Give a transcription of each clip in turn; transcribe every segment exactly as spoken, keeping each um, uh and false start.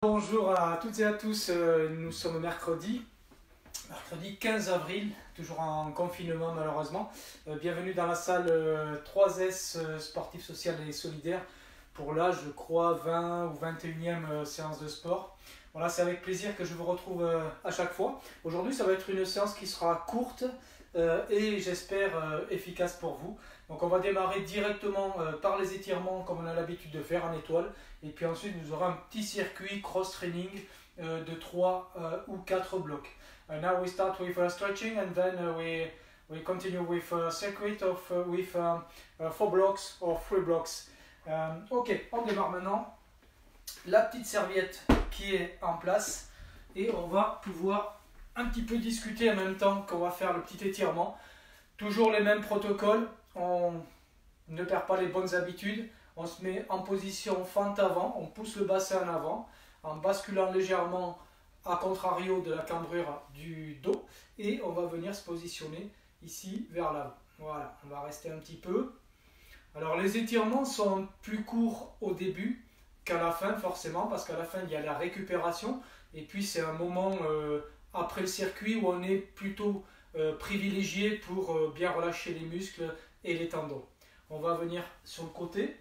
Bonjour à toutes et à tous, nous sommes mercredi, mercredi quinze avril, toujours en confinement malheureusement. Bienvenue dans la salle trois S sportif, social et solidaire pour là je crois vingt ou vingt et unième séance de sport. Voilà, c'est avec plaisir que je vous retrouve à chaque fois. Aujourd'hui ça va être une séance qui sera courte et j'espère efficace pour vous. Donc on va démarrer directement par les étirements comme on a l'habitude de faire en étoile. Et puis ensuite, nous aurons un petit circuit cross-training euh, de trois euh, ou quatre blocs. Uh, now we start with uh, stretching and then uh, we, we continue with a circuit of, uh, with uh, uh, four blocks or three blocks. Um, ok, on démarre maintenant. La petite serviette qui est en place. Et on va pouvoir un petit peu discuter en même temps qu'on va faire le petit étirement. Toujours les mêmes protocoles. On ne perd pas les bonnes habitudes. On se met en position fente avant, on pousse le bassin en avant, en basculant légèrement à contrario de la cambrure du dos. Et on va venir se positionner ici vers l'avant. Voilà, on va rester un petit peu. Alors les étirements sont plus courts au début qu'à la fin forcément, parce qu'à la fin il y a la récupération. Et puis c'est un moment euh, après le circuit où on est plutôt euh, privilégié pour euh, bien relâcher les muscles et les tendons. On va venir sur le côté.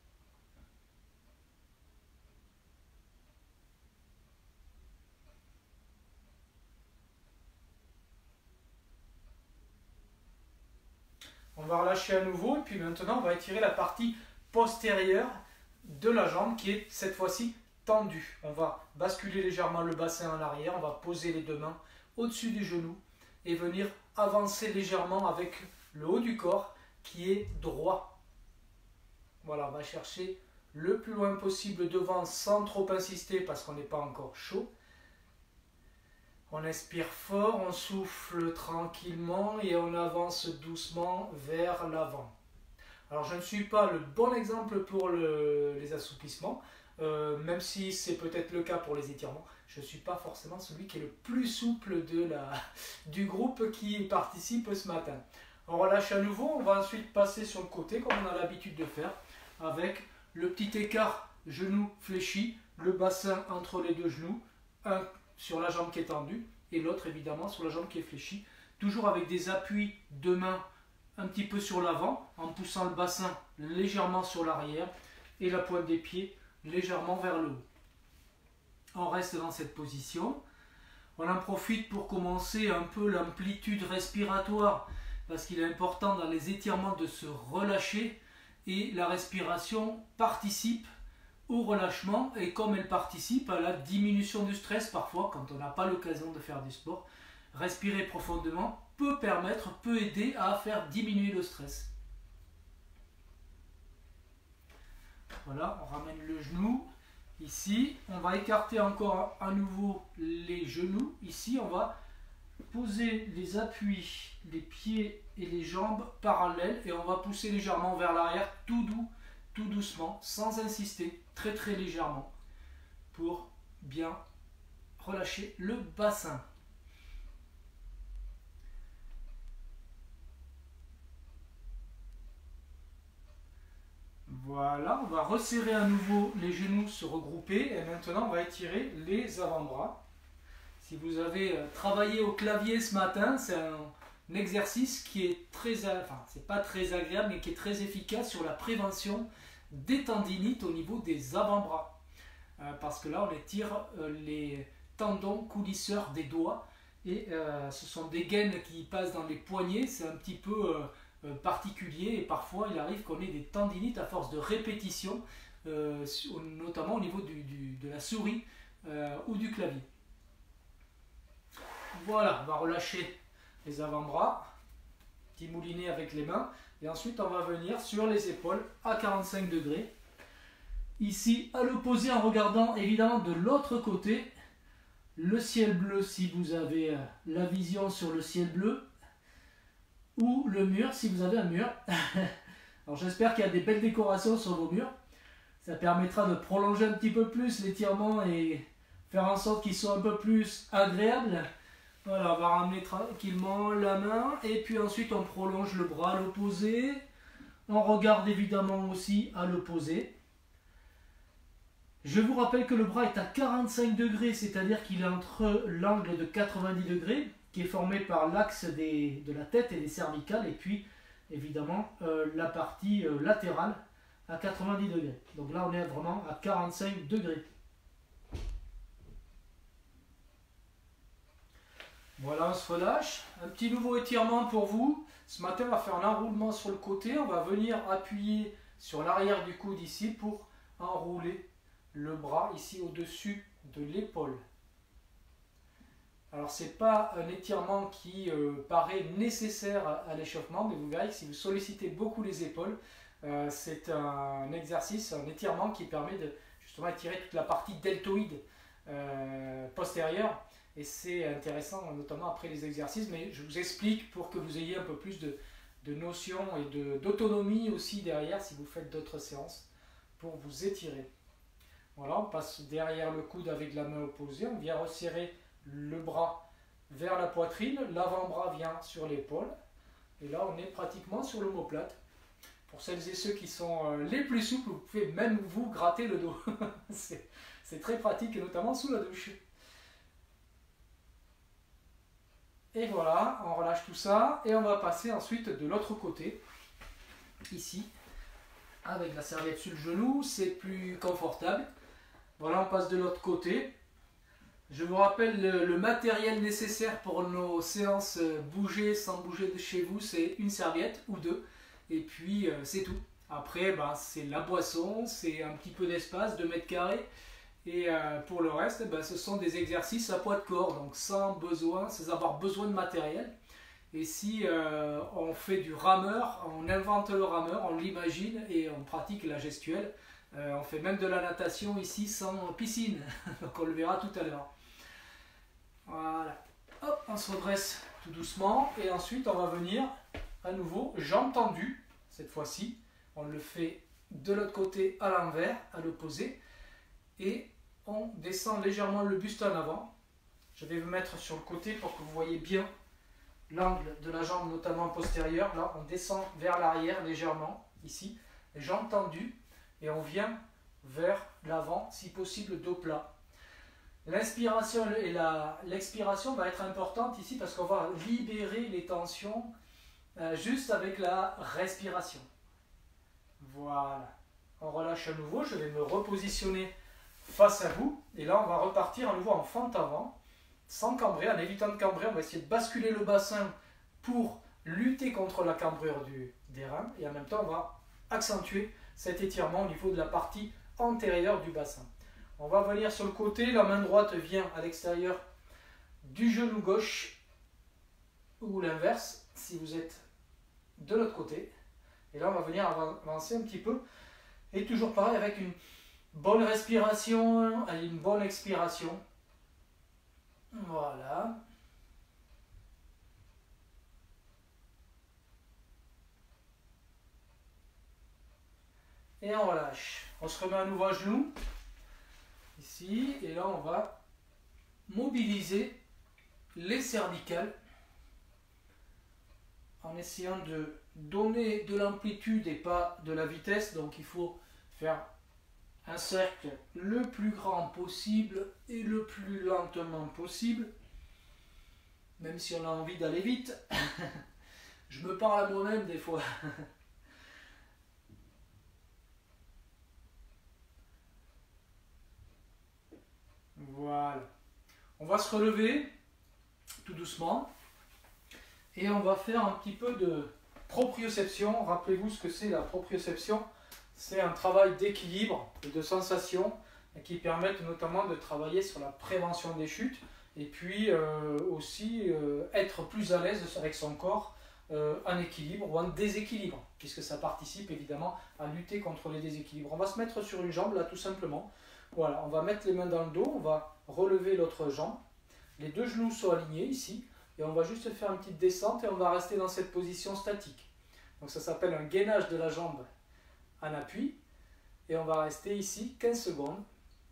On va relâcher à nouveau et puis maintenant on va étirer la partie postérieure de la jambe qui est cette fois-ci tendue. On va basculer légèrement le bassin en arrière, on va poser les deux mains au-dessus du genou et venir avancer légèrement avec le haut du corps qui est droit. Voilà, on va chercher le plus loin possible devant sans trop insister parce qu'on n'est pas encore chaud. On inspire fort, on souffle tranquillement et on avance doucement vers l'avant. Alors je ne suis pas le bon exemple pour le, les assouplissements, euh, même si c'est peut-être le cas pour les étirements. Je ne suis pas forcément celui qui est le plus souple de la, du groupe qui participe ce matin. On relâche à nouveau, on va ensuite passer sur le côté comme on a l'habitude de faire, avec le petit écart genou fléchi, le bassin entre les deux genoux, un sur la jambe qui est tendue et l'autre évidemment sur la jambe qui est fléchie, toujours avec des appuis de main un petit peu sur l'avant en poussant le bassin légèrement sur l'arrière et la pointe des pieds légèrement vers le haut. On reste dans cette position. On en profite pour commencer un peu l'amplitude respiratoire parce qu'il est important dans les étirements de se relâcher et la respiration participe au relâchement et comme elle participe à la diminution du stress parfois quand on n'a pas l'occasion de faire du sport, respirer profondément peut permettre, peut aider à faire diminuer le stress. Voilà, on ramène le genou ici, on va écarter encore à nouveau les genoux, ici on va poser les appuis, les pieds et les jambes parallèles et on va pousser légèrement vers l'arrière tout doux, tout doucement, sans insister, très très légèrement, pour bien relâcher le bassin. Voilà, on va resserrer à nouveau les genoux, se regrouper, et maintenant on va étirer les avant-bras. Si vous avez travaillé au clavier ce matin, c'est un exercice qui est très, enfin c'est pas très agréable, mais qui est très efficace sur la prévention des tendinites au niveau des avant-bras. Euh, parce que là on étire euh, les tendons coulisseurs des doigts et euh, ce sont des gaines qui passent dans les poignets, c'est un petit peu euh, euh, particulier et parfois il arrive qu'on ait des tendinites à force de répétition, euh, notamment au niveau du, du, de la souris euh, ou du clavier. Voilà, on va relâcher les avant-bras, petit moulinet avec les mains, et ensuite on va venir sur les épaules à quarante-cinq degrés. Ici, à l'opposé, en regardant évidemment de l'autre côté, le ciel bleu si vous avez la vision sur le ciel bleu, ou le mur si vous avez un mur. Alors j'espère qu'il y a des belles décorations sur vos murs. Ça permettra de prolonger un petit peu plus l'étirement et faire en sorte qu'il soit un peu plus agréable. Voilà, on va ramener tranquillement la main et puis ensuite on prolonge le bras à l'opposé. On regarde évidemment aussi à l'opposé. Je vous rappelle que le bras est à quarante-cinq degrés, c'est-à-dire qu'il est entre l'angle de quatre-vingt-dix degrés, qui est formé par l'axe de la tête et des cervicales, et puis évidemment euh, la partie euh, latérale à quatre-vingt-dix degrés. Donc là on est vraiment à quarante-cinq degrés. Voilà, on se relâche. Un petit nouveau étirement pour vous. Ce matin on va faire un enroulement sur le côté, on va venir appuyer sur l'arrière du coude ici pour enrouler le bras ici au-dessus de l'épaule. Alors c'est pas un étirement qui euh, paraît nécessaire à, à l'échauffement, mais vous verrez que si vous sollicitez beaucoup les épaules, euh, c'est un exercice, un étirement qui permet de justement étirer toute la partie deltoïde euh, postérieure, et c'est intéressant notamment après les exercices, mais je vous explique pour que vous ayez un peu plus de, de notion et d'autonomie aussi derrière si vous faites d'autres séances pour vous étirer. Voilà, on passe derrière le coude avec la main opposée, on vient resserrer le bras vers la poitrine, l'avant-bras vient sur l'épaule, et là on est pratiquement sur l'omoplate. Pour celles et ceux qui sont les plus souples, vous pouvez même vous gratter le dos. C'est très pratique, et notamment sous la douche. Et voilà, on relâche tout ça, et on va passer ensuite de l'autre côté, ici, avec la serviette sur le genou, c'est plus confortable. Voilà, on passe de l'autre côté. Je vous rappelle le, le matériel nécessaire pour nos séances bouger sans bouger de chez vous, c'est une serviette ou deux, et puis euh, c'est tout. Après, ben, c'est la boisson, c'est un petit peu d'espace, deux mètres carrés, et euh, pour le reste, ben, ce sont des exercices à poids de corps, donc sans besoin, sans avoir besoin de matériel. Et si euh, on fait du rameur, on invente le rameur, on l'imagine et on pratique la gestuelle. Euh, on fait même de la natation ici sans piscine, donc on le verra tout à l'heure. Voilà, hop, on se redresse tout doucement et ensuite on va venir à nouveau jambes tendues. Cette fois-ci, on le fait de l'autre côté à l'envers, à l'opposé, et on descend légèrement le buste en avant. Je vais vous mettre sur le côté pour que vous voyez bien l'angle de la jambe, notamment postérieure. Là, on descend vers l'arrière légèrement, ici, les jambes tendues, et on vient vers l'avant, si possible dos plat. L'inspiration et l'expiration va être importante ici parce qu'on va libérer les tensions euh, juste avec la respiration. Voilà. On relâche à nouveau, je vais me repositionner face à vous, et là on va repartir à nouveau en fente avant, sans cambrer, en évitant de cambrer, on va essayer de basculer le bassin pour lutter contre la cambrure du, des reins, et en même temps on va accentuer cet étirement au niveau de la partie antérieure du bassin. On va venir sur le côté, la main droite vient à l'extérieur du genou gauche, ou l'inverse, si vous êtes de l'autre côté. Et là on va venir avancer un petit peu, et toujours pareil avec une bonne respiration et une bonne expiration. Voilà. Et on relâche. On se remet à nouveau à genoux. Ici. Et là, on va mobiliser les cervicales en essayant de donner de l'amplitude et pas de la vitesse. Donc, il faut faire un cercle le plus grand possible et le plus lentement possible, même si on a envie d'aller vite. Je me parle à moi-même des fois. Voilà. On va se relever tout doucement et on va faire un petit peu de proprioception. Rappelez-vous ce que c'est la proprioception. C'est un travail d'équilibre et de sensation qui permettent notamment de travailler sur la prévention des chutes et puis euh, aussi euh, être plus à l'aise avec son corps euh, en équilibre ou en déséquilibre, puisque ça participe évidemment à lutter contre les déséquilibres. On va se mettre sur une jambe là tout simplement. Voilà, on va mettre les mains dans le dos, on va relever l'autre jambe. Les deux genoux sont alignés ici et on va juste faire une petite descente et on va rester dans cette position statique. Donc ça s'appelle un gainage de la jambe en appui, et on va rester ici quinze secondes.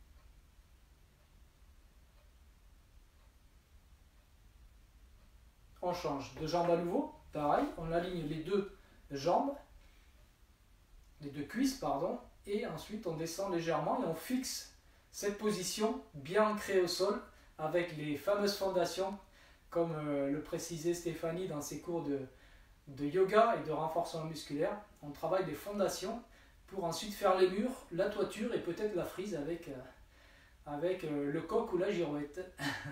On change de jambe à nouveau, pareil, on aligne les deux jambes, les deux cuisses, pardon, et ensuite on descend légèrement et on fixe cette position bien ancrée au sol avec les fameuses fondations, comme euh, le précisait Stéphanie dans ses cours de, de yoga et de renforcement musculaire. On travaille des fondations pour ensuite faire les murs, la toiture et peut-être la frise avec, euh, avec euh, le coq ou la girouette.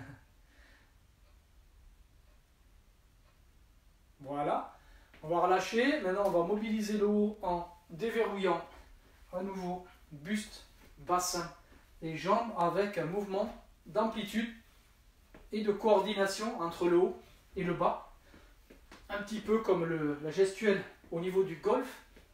Voilà, on va relâcher. Maintenant, on va mobiliser le haut en déverrouillant à nouveau buste, bassin et jambes avec un mouvement d'amplitude et de coordination entre le haut et le bas. Un petit peu comme le, la gestuelle au niveau du golf.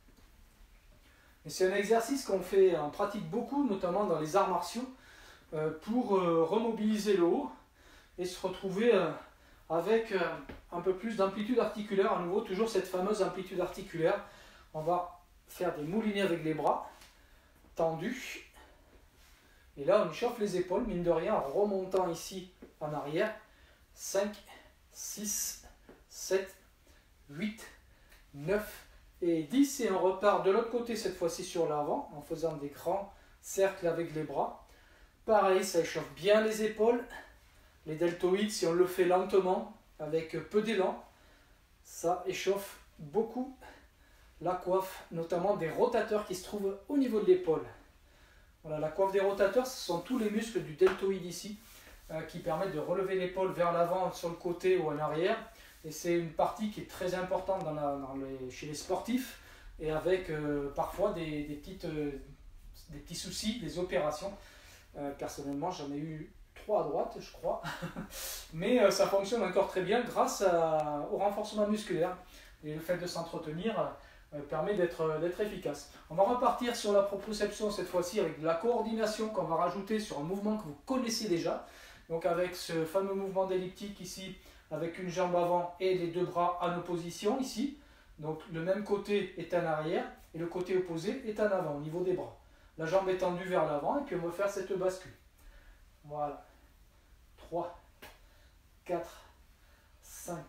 Et c'est un exercice qu'on fait, on pratique beaucoup, notamment dans les arts martiaux, euh, pour euh, remobiliser le haut et se retrouver euh, avec euh, un peu plus d'amplitude articulaire. À nouveau, toujours cette fameuse amplitude articulaire. On va faire des moulinets avec les bras tendus. Et là, on échauffe les épaules, mine de rien, en remontant ici en arrière. cinq, six, sept, huit, neuf et dix. Et on repart de l'autre côté, cette fois-ci sur l'avant, en faisant des grands cercles avec les bras. Pareil, ça échauffe bien les épaules. Les deltoïdes, si on le fait lentement, avec peu d'élan, ça échauffe beaucoup la coiffe, notamment des rotateurs qui se trouvent au niveau de l'épaule. Voilà, la coiffe des rotateurs, ce sont tous les muscles du deltoïde ici, euh, qui permettent de relever l'épaule vers l'avant, sur le côté ou en arrière. Et c'est une partie qui est très importante dans la, dans les, chez les sportifs, et avec euh, parfois des, des, petites, euh, des petits soucis, des opérations. Euh, personnellement, j'en ai eu trois à droite, je crois. Mais euh, ça fonctionne encore très bien grâce à, au renforcement musculaire. Et le fait de s'entretenir euh, permet d'être d'être efficace. On va repartir sur la proprioception cette fois-ci avec de la coordination qu'on va rajouter sur un mouvement que vous connaissez déjà. Donc avec ce fameux mouvement d'elliptique ici, avec une jambe avant et les deux bras en opposition ici. Donc le même côté est en arrière et le côté opposé est en avant au niveau des bras. La jambe est tendue vers l'avant et puis on va faire cette bascule. Voilà. trois, quatre, cinq,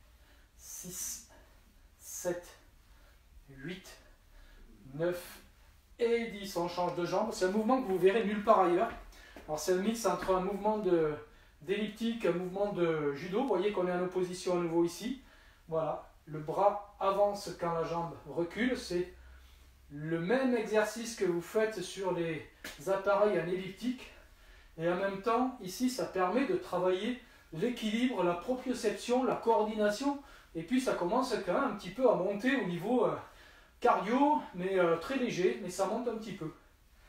six, sept, huit, neuf et dix. On change de jambe. C'est un mouvement que vous verrez nulle part ailleurs. Alors c'est un mix entre un mouvement de, d'elliptique, un mouvement de judo. Vous voyez qu'on est en opposition à nouveau ici. Voilà. Le bras avance quand la jambe recule. C'est le même exercice que vous faites sur les appareils en elliptique. Et en même temps, ici, ça permet de travailler l'équilibre, la proprioception, la coordination. Et puis, ça commence quand même un petit peu à monter au niveau euh, cardio, mais euh, très léger, mais ça monte un petit peu.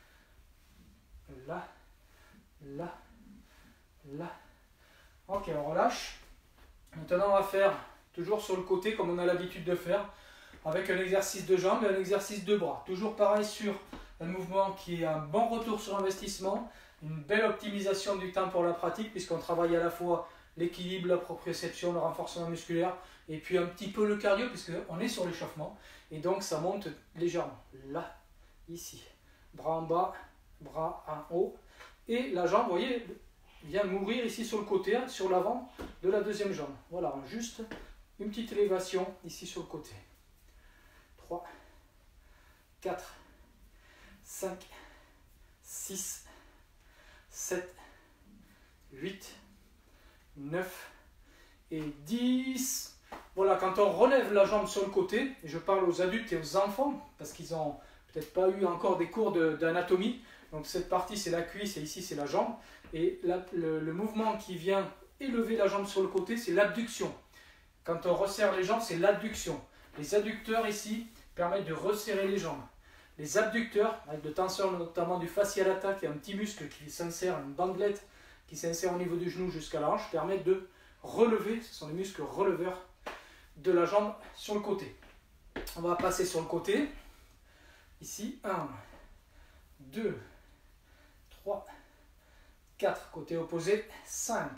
Là, là, là. Ok, on relâche. Maintenant, on va faire toujours sur le côté, comme on a l'habitude de faire, avec un exercice de jambes et un exercice de bras. Toujours pareil sur un mouvement qui est un bon retour sur investissement, une belle optimisation du temps pour la pratique, puisqu'on travaille à la fois l'équilibre, la proprioception, le renforcement musculaire, et puis un petit peu le cardio, puisqu'on est sur l'échauffement, et donc ça monte légèrement. Là, ici, bras en bas, bras en haut, et la jambe, vous voyez, vient mourir ici sur le côté, sur l'avant de la deuxième jambe. Voilà, juste une petite élévation ici sur le côté. trois, quatre, cinq, six, sept, huit, neuf et dix. Voilà, quand on relève la jambe sur le côté, et je parle aux adultes et aux enfants, parce qu'ils n'ont peut-être pas eu encore des cours d'anatomie, donc cette partie c'est la cuisse et ici c'est la jambe, et la, le, le mouvement qui vient élever la jambe sur le côté, c'est l'abduction. Quand on resserre les jambes, c'est l'adduction. Les adducteurs ici permettent de resserrer les jambes. Les abducteurs, avec le tenseur notamment du fascia lata, qui est un petit muscle qui s'insère, une bandelette qui s'insère au niveau du genou jusqu'à la hanche, permettent de relever, ce sont les muscles releveurs de la jambe sur le côté. On va passer sur le côté. Ici, un, deux, trois, quatre, côté opposé, cinq,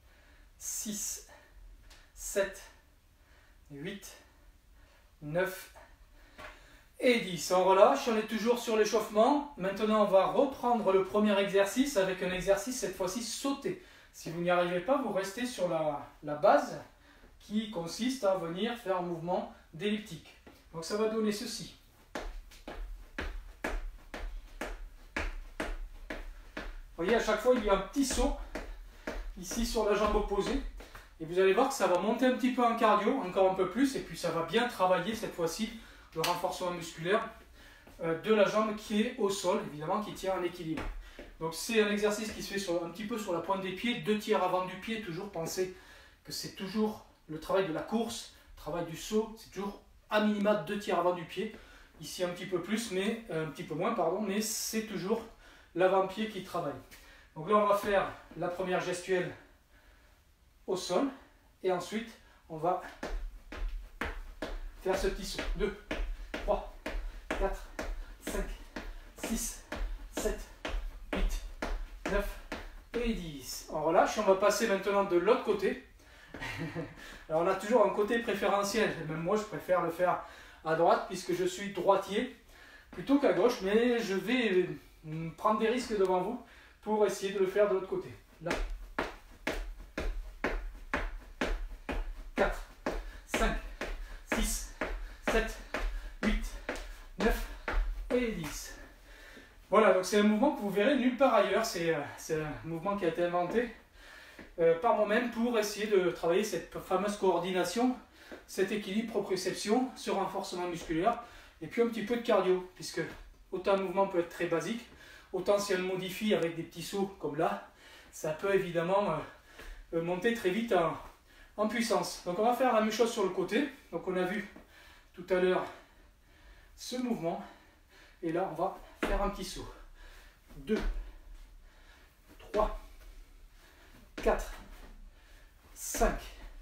six, sept, huit, neuf et dix. On relâche, on est toujours sur l'échauffement. Maintenant, on va reprendre le premier exercice avec un exercice cette fois-ci sauté. Si vous n'y arrivez pas, vous restez sur la, la base qui consiste à venir faire un mouvement d'elliptique. Donc ça va donner ceci. voyez, à chaque fois, il y a un petit saut ici sur la jambe opposée. Et vous allez voir que ça va monter un petit peu en cardio, encore un peu plus, et puis ça va bien travailler cette fois-ci le renforcement musculaire euh, de la jambe qui est au sol, évidemment, qui tient en équilibre. Donc c'est un exercice qui se fait sur, un petit peu sur la pointe des pieds, deux tiers avant du pied, toujours pensez que c'est toujours le travail de la course, le travail du saut, c'est toujours à minima deux tiers avant du pied. Ici un petit peu plus, mais euh, un petit peu moins, pardon, mais c'est toujours l'avant-pied qui travaille. Donc là on va faire la première gestuelle au sol, et ensuite on va faire ce petit saut. deux, trois, quatre, cinq, six, sept, huit, neuf et dix. On relâche, on va passer maintenant de l'autre côté. Alors on a toujours un côté préférentiel, même moi je préfère le faire à droite puisque je suis droitier plutôt qu'à gauche, mais je vais prendre des risques devant vous pour essayer de le faire de l'autre côté. Là. quatre, cinq, six, sept, huit, neuf et dix. Voilà, donc c'est un mouvement que vous verrez nulle part ailleurs. C'est un mouvement qui a été inventé euh, par moi-même pour essayer de travailler cette fameuse coordination, cet équilibre proprioception, ce renforcement musculaire, et puis un petit peu de cardio, puisque autant le mouvement peut être très basique, autant si on le modifie avec des petits sauts comme là, ça peut évidemment euh, monter très vite en, en puissance. Donc on va faire la même chose sur le côté. Donc on a vu tout à l'heure ce mouvement, et là on va faire un petit saut. deux, trois, quatre, cinq,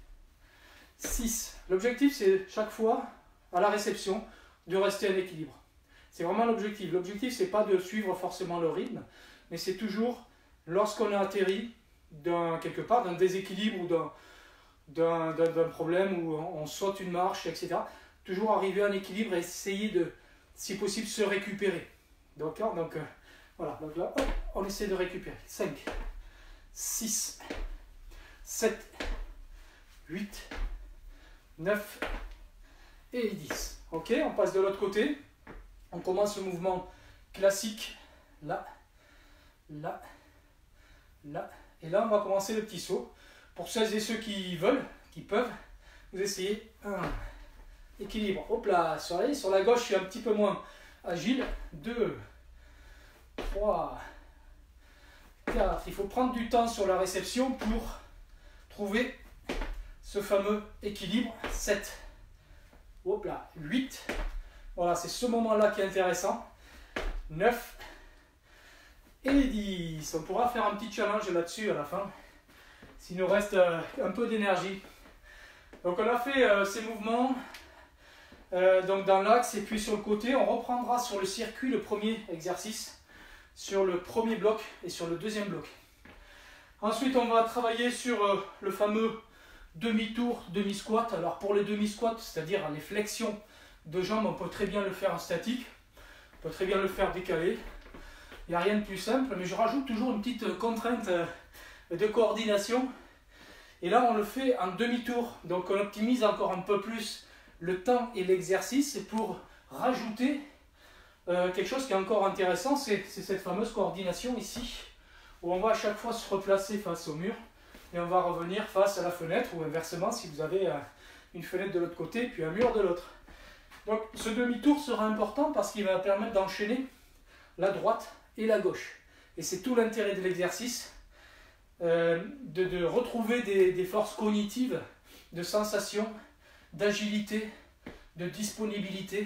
six. L'objectif c'est chaque fois à la réception de rester en équilibre. C'est vraiment l'objectif. L'objectif c'est pas de suivre forcément le rythme, mais c'est toujours lorsqu'on a atterri d'un quelque part, d'un déséquilibre ou d'un d'un d'un problème où on saute une marche, et cetera. Toujours arriver en équilibre et essayer de, si possible, se récupérer. D'accord? Donc, euh, voilà. Donc là, hop, on essaie de récupérer. cinq, six, sept, huit, neuf et dix. Ok? On passe de l'autre côté. On commence le mouvement classique. Là, là, là. Et là, on va commencer le petit saut. Pour celles et ceux qui veulent, qui peuvent, vous essayez. un. Équilibre. Hop là, sur la, sur la gauche, je suis un petit peu moins agile. deux, trois, quatre. Il faut prendre du temps sur la réception pour trouver ce fameux équilibre. sept. Hop là, huit. Voilà, c'est ce moment-là qui est intéressant. neuf et dix. On pourra faire un petit challenge là-dessus à la fin, s'il nous reste euh, un peu d'énergie. Donc on a fait euh, ces mouvements. Euh, donc dans l'axe et puis sur le côté, on reprendra sur le circuit le premier exercice, sur le premier bloc et sur le deuxième bloc. Ensuite on va travailler sur euh, le fameux demi-tour, demi-squat. Alors pour les demi-squats, c'est-à-dire les flexions de jambes, on peut très bien le faire en statique, on peut très bien le faire décalé. Il n'y a rien de plus simple, mais je rajoute toujours une petite contrainte euh, de coordination. Et là on le fait en demi-tour, donc on optimise encore un peu plus le temps et l'exercice, et pour rajouter euh, quelque chose qui est encore intéressant, c'est cette fameuse coordination ici, où on va à chaque fois se replacer face au mur, et on va revenir face à la fenêtre, ou inversement si vous avez euh, une fenêtre de l'autre côté, puis un mur de l'autre. Donc ce demi-tour sera important parce qu'il va permettre d'enchaîner la droite et la gauche. Et c'est tout l'intérêt de l'exercice, euh, de, de retrouver des, des forces cognitives, de sensations, d'agilité, de disponibilité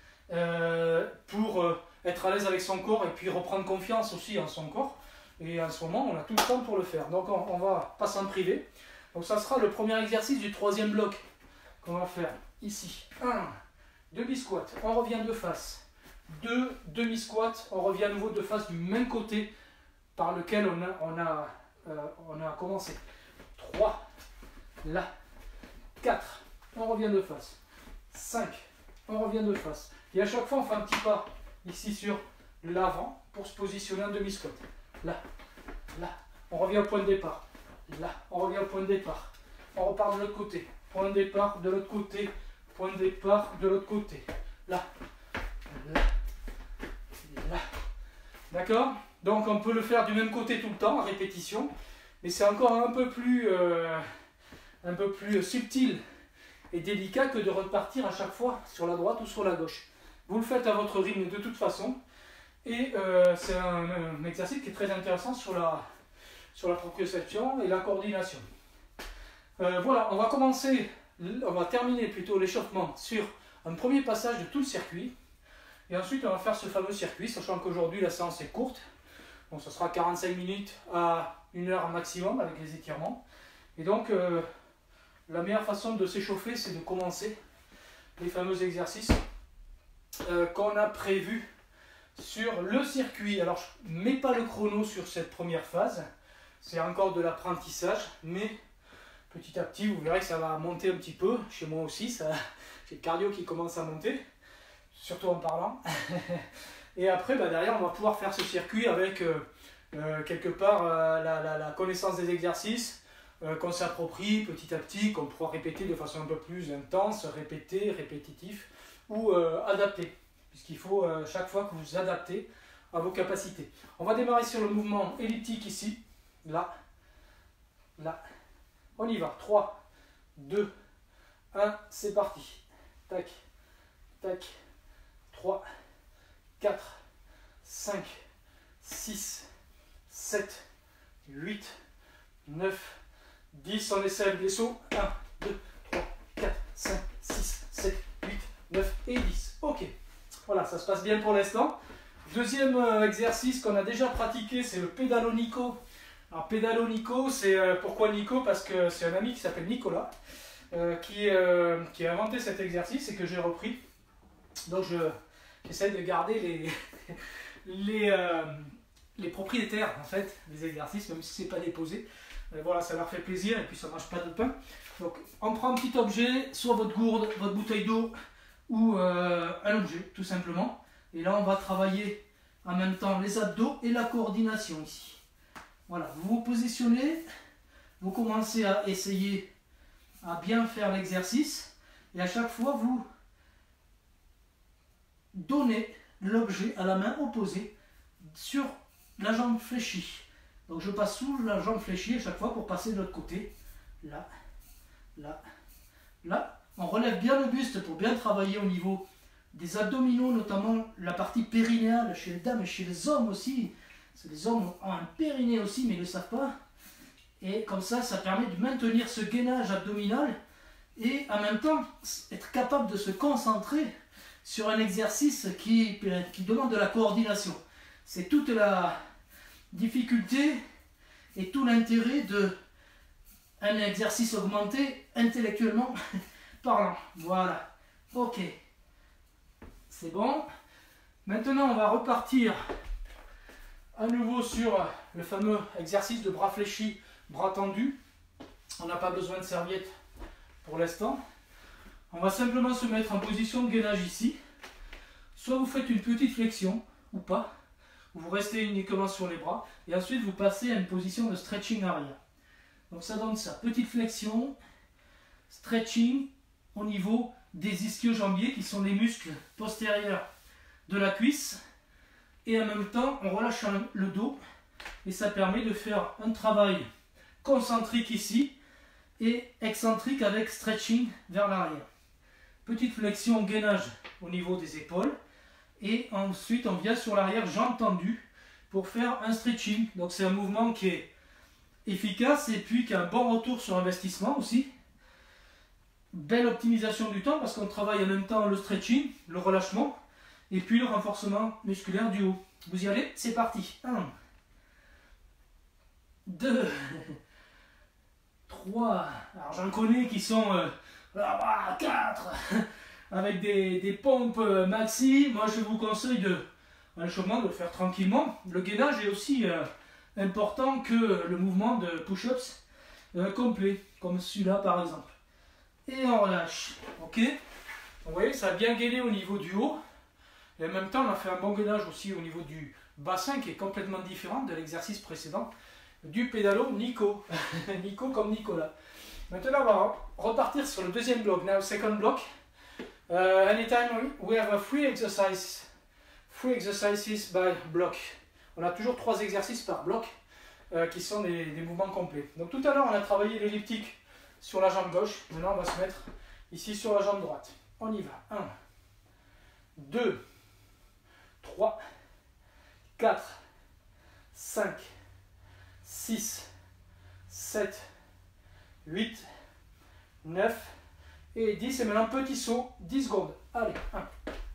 euh, pour euh, être à l'aise avec son corps et puis reprendre confiance aussi en son corps. Et en ce moment, on a tout le temps pour le faire. Donc on, on va pas s'en priver. Donc ça sera le premier exercice du troisième bloc qu'on va faire ici. un. Demi-squat, on revient de face. deux. Demi-squat, on revient à nouveau de face du même côté par lequel on a, on a, euh, on a commencé. trois. Là. quatre. On revient de face. cinq. On revient de face. Et à chaque fois, on fait un petit pas ici sur l'avant pour se positionner en demi-squat. Là, là. On revient au point de départ. Là, on revient au point de départ. On repart de l'autre côté. Point de départ de l'autre côté. Point de départ de l'autre côté. Là, là, là. D'accord? Donc on peut le faire du même côté tout le temps, à répétition, mais c'est encore un peu plus, euh, un peu plus subtil et délicat que de repartir à chaque fois sur la droite ou sur la gauche. Vous le faites à votre rythme de toute façon, et euh, c'est un, un exercice qui est très intéressant sur la, sur la proprioception et la coordination. Euh, voilà, on va commencer, on va terminer plutôt l'échauffement sur un premier passage de tout le circuit, et ensuite on va faire ce fameux circuit, sachant qu'aujourd'hui la séance est courte. Bon, ce sera quarante-cinq minutes à une heure maximum avec les étirements. Et donc, euh, la meilleure façon de s'échauffer, c'est de commencer les fameux exercices euh, qu'on a prévus sur le circuit. Alors, je ne mets pas le chrono sur cette première phase. C'est encore de l'apprentissage, mais petit à petit, vous verrez que ça va monter un petit peu. Chez moi aussi, ça, j'ai le cardio qui commence à monter, surtout en parlant. Et après, bah, derrière, on va pouvoir faire ce circuit avec euh, euh, quelque part euh, la, la, la connaissance des exercices euh, qu'on s'approprie petit à petit, qu'on pourra répéter de façon un peu plus intense, répéter, répétitif ou euh, adapter. Puisqu'il faut euh, chaque fois que vous vous adaptez à vos capacités. On va démarrer sur le mouvement elliptique ici, là, là. On y va. trois, deux, un, c'est parti. Tac, tac, trois, quatre, cinq, six, sept, huit, neuf, dix, on essaie les sauts, un, deux, trois, quatre, cinq, six, sept, huit, neuf et dix. Ok, voilà, ça se passe bien pour l'instant. Deuxième euh, exercice qu'on a déjà pratiqué, c'est le pédalo Nico. Alors pédalo Nico, c'est euh, pourquoi Nico? Parce que c'est un ami qui s'appelle Nicolas euh, qui, euh, qui a inventé cet exercice et que j'ai repris. Donc je J'essaie de garder les, les, euh, les propriétaires en fait des exercices, même si ce n'est pas déposé. Euh, voilà, ça leur fait plaisir et puis ça ne mange pas de pain. Donc on prend un petit objet, soit votre gourde, votre bouteille d'eau ou euh, un objet tout simplement. Et là on va travailler en même temps les abdos et la coordination ici. Voilà, vous vous positionnez, vous commencez à essayer à bien faire l'exercice et à chaque fois vous donner l'objet à la main opposée sur la jambe fléchie. Donc je passe sous la jambe fléchie à chaque fois pour passer de l'autre côté. Là, là, là. On relève bien le buste pour bien travailler au niveau des abdominaux, notamment la partie périnéale chez les dames et chez les hommes aussi. Parce que les hommes ont un périnée aussi, mais ils ne le savent pas. Et comme ça, ça permet de maintenir ce gainage abdominal et en même temps être capable de se concentrer sur un exercice qui, qui demande de la coordination. C'est toute la difficulté et tout l'intérêt d'un exercice augmenté intellectuellement parlant. Voilà. Ok. C'est bon. Maintenant, on va repartir à nouveau sur le fameux exercice de bras fléchis, bras tendus. On n'a pas besoin de serviette pour l'instant. On va simplement se mettre en position de gainage ici. Soit vous faites une petite flexion, ou pas, ou vous restez uniquement sur les bras, et ensuite vous passez à une position de stretching arrière. Donc ça donne ça, petite flexion, stretching au niveau des ischio-jambiers, qui sont les muscles postérieurs de la cuisse, et en même temps on relâche le dos, et ça permet de faire un travail concentrique ici, et excentrique avec stretching vers l'arrière. Petite flexion, gainage au niveau des épaules. Et ensuite, on vient sur l'arrière, jambes tendues, pour faire un stretching. Donc c'est un mouvement qui est efficace et puis qui a un bon retour sur investissement aussi. Belle optimisation du temps parce qu'on travaille en même temps le stretching, le relâchement et puis le renforcement musculaire du haut. Vous y allez? C'est parti. un, deux, trois. Alors j'en connais qui sont euh, quatre. Avec des, des pompes maxi. Moi je vous conseille de, l'échauffement, de le faire tranquillement. Le gainage est aussi euh, important que le mouvement de push-ups euh, complet, comme celui-là par exemple. Et on relâche. Ok. Vous voyez, ça a bien gainé au niveau du haut. Et en même temps, on a fait un bon gainage aussi au niveau du bassin qui est complètement différent de l'exercice précédent du pédalo Nico. Nico comme Nicolas. Maintenant, on va repartir sur le deuxième bloc. Now, second block. Uh, anytime we have a free exercise, free exercises by block. On a toujours trois exercices par bloc euh, qui sont des, des mouvements complets. Donc tout à l'heure, on a travaillé l'elliptique sur la jambe gauche. Maintenant, on va se mettre ici sur la jambe droite. On y va. un, deux, trois, quatre, cinq, six, sept, huit, neuf et dix. Et maintenant, petit saut, dix secondes. Allez, un.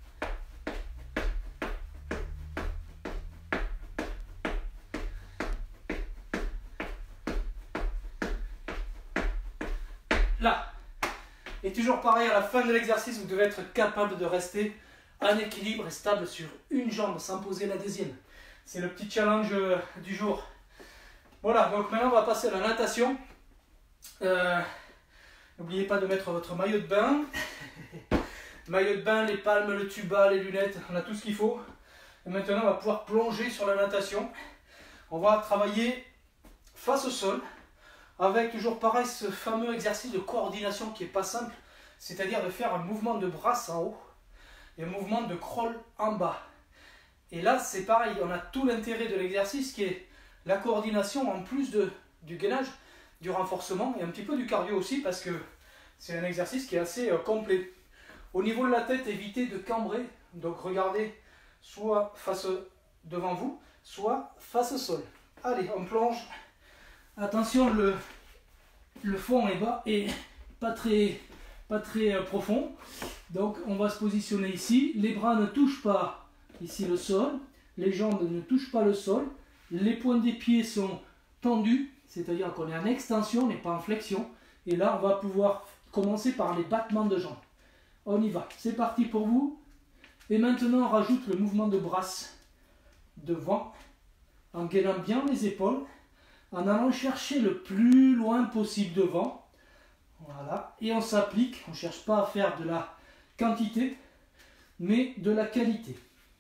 Là. Et toujours pareil, à la fin de l'exercice, vous devez être capable de rester en équilibre et stable sur une jambe sans poser la deuxième. C'est le petit challenge du jour. Voilà, donc maintenant on va passer à la natation. Euh, N'oubliez pas de mettre votre maillot de bain. Maillot de bain, les palmes, le tuba, les lunettes, on a tout ce qu'il faut. Et maintenant on va pouvoir plonger sur la natation. On va travailler face au sol, avec toujours pareil ce fameux exercice de coordination qui n'est pas simple, c'est-à-dire de faire un mouvement de bras en haut et un mouvement de crawl en bas. Et là c'est pareil, on a tout l'intérêt de l'exercice qui est la coordination en plus de, du gainage, du renforcement et un petit peu du cardio aussi parce que c'est un exercice qui est assez euh, complet. Au niveau de la tête, évitez de cambrer, donc regardez soit face devant vous, soit face au sol. Allez, on plonge. Attention, le, le fond est bas et pas très, pas très euh, profond. Donc on va se positionner ici. Les bras ne touchent pas ici le sol. Les jambes ne touchent pas le sol. Les points des pieds sont tendus, c'est-à-dire qu'on est en extension, on n'est pas en flexion. Et là, on va pouvoir commencer par les battements de jambes. On y va. C'est parti pour vous. Et maintenant, on rajoute le mouvement de brasse devant, en gainant bien les épaules, en allant chercher le plus loin possible devant. Voilà. Et on s'applique. On ne cherche pas à faire de la quantité, mais de la qualité.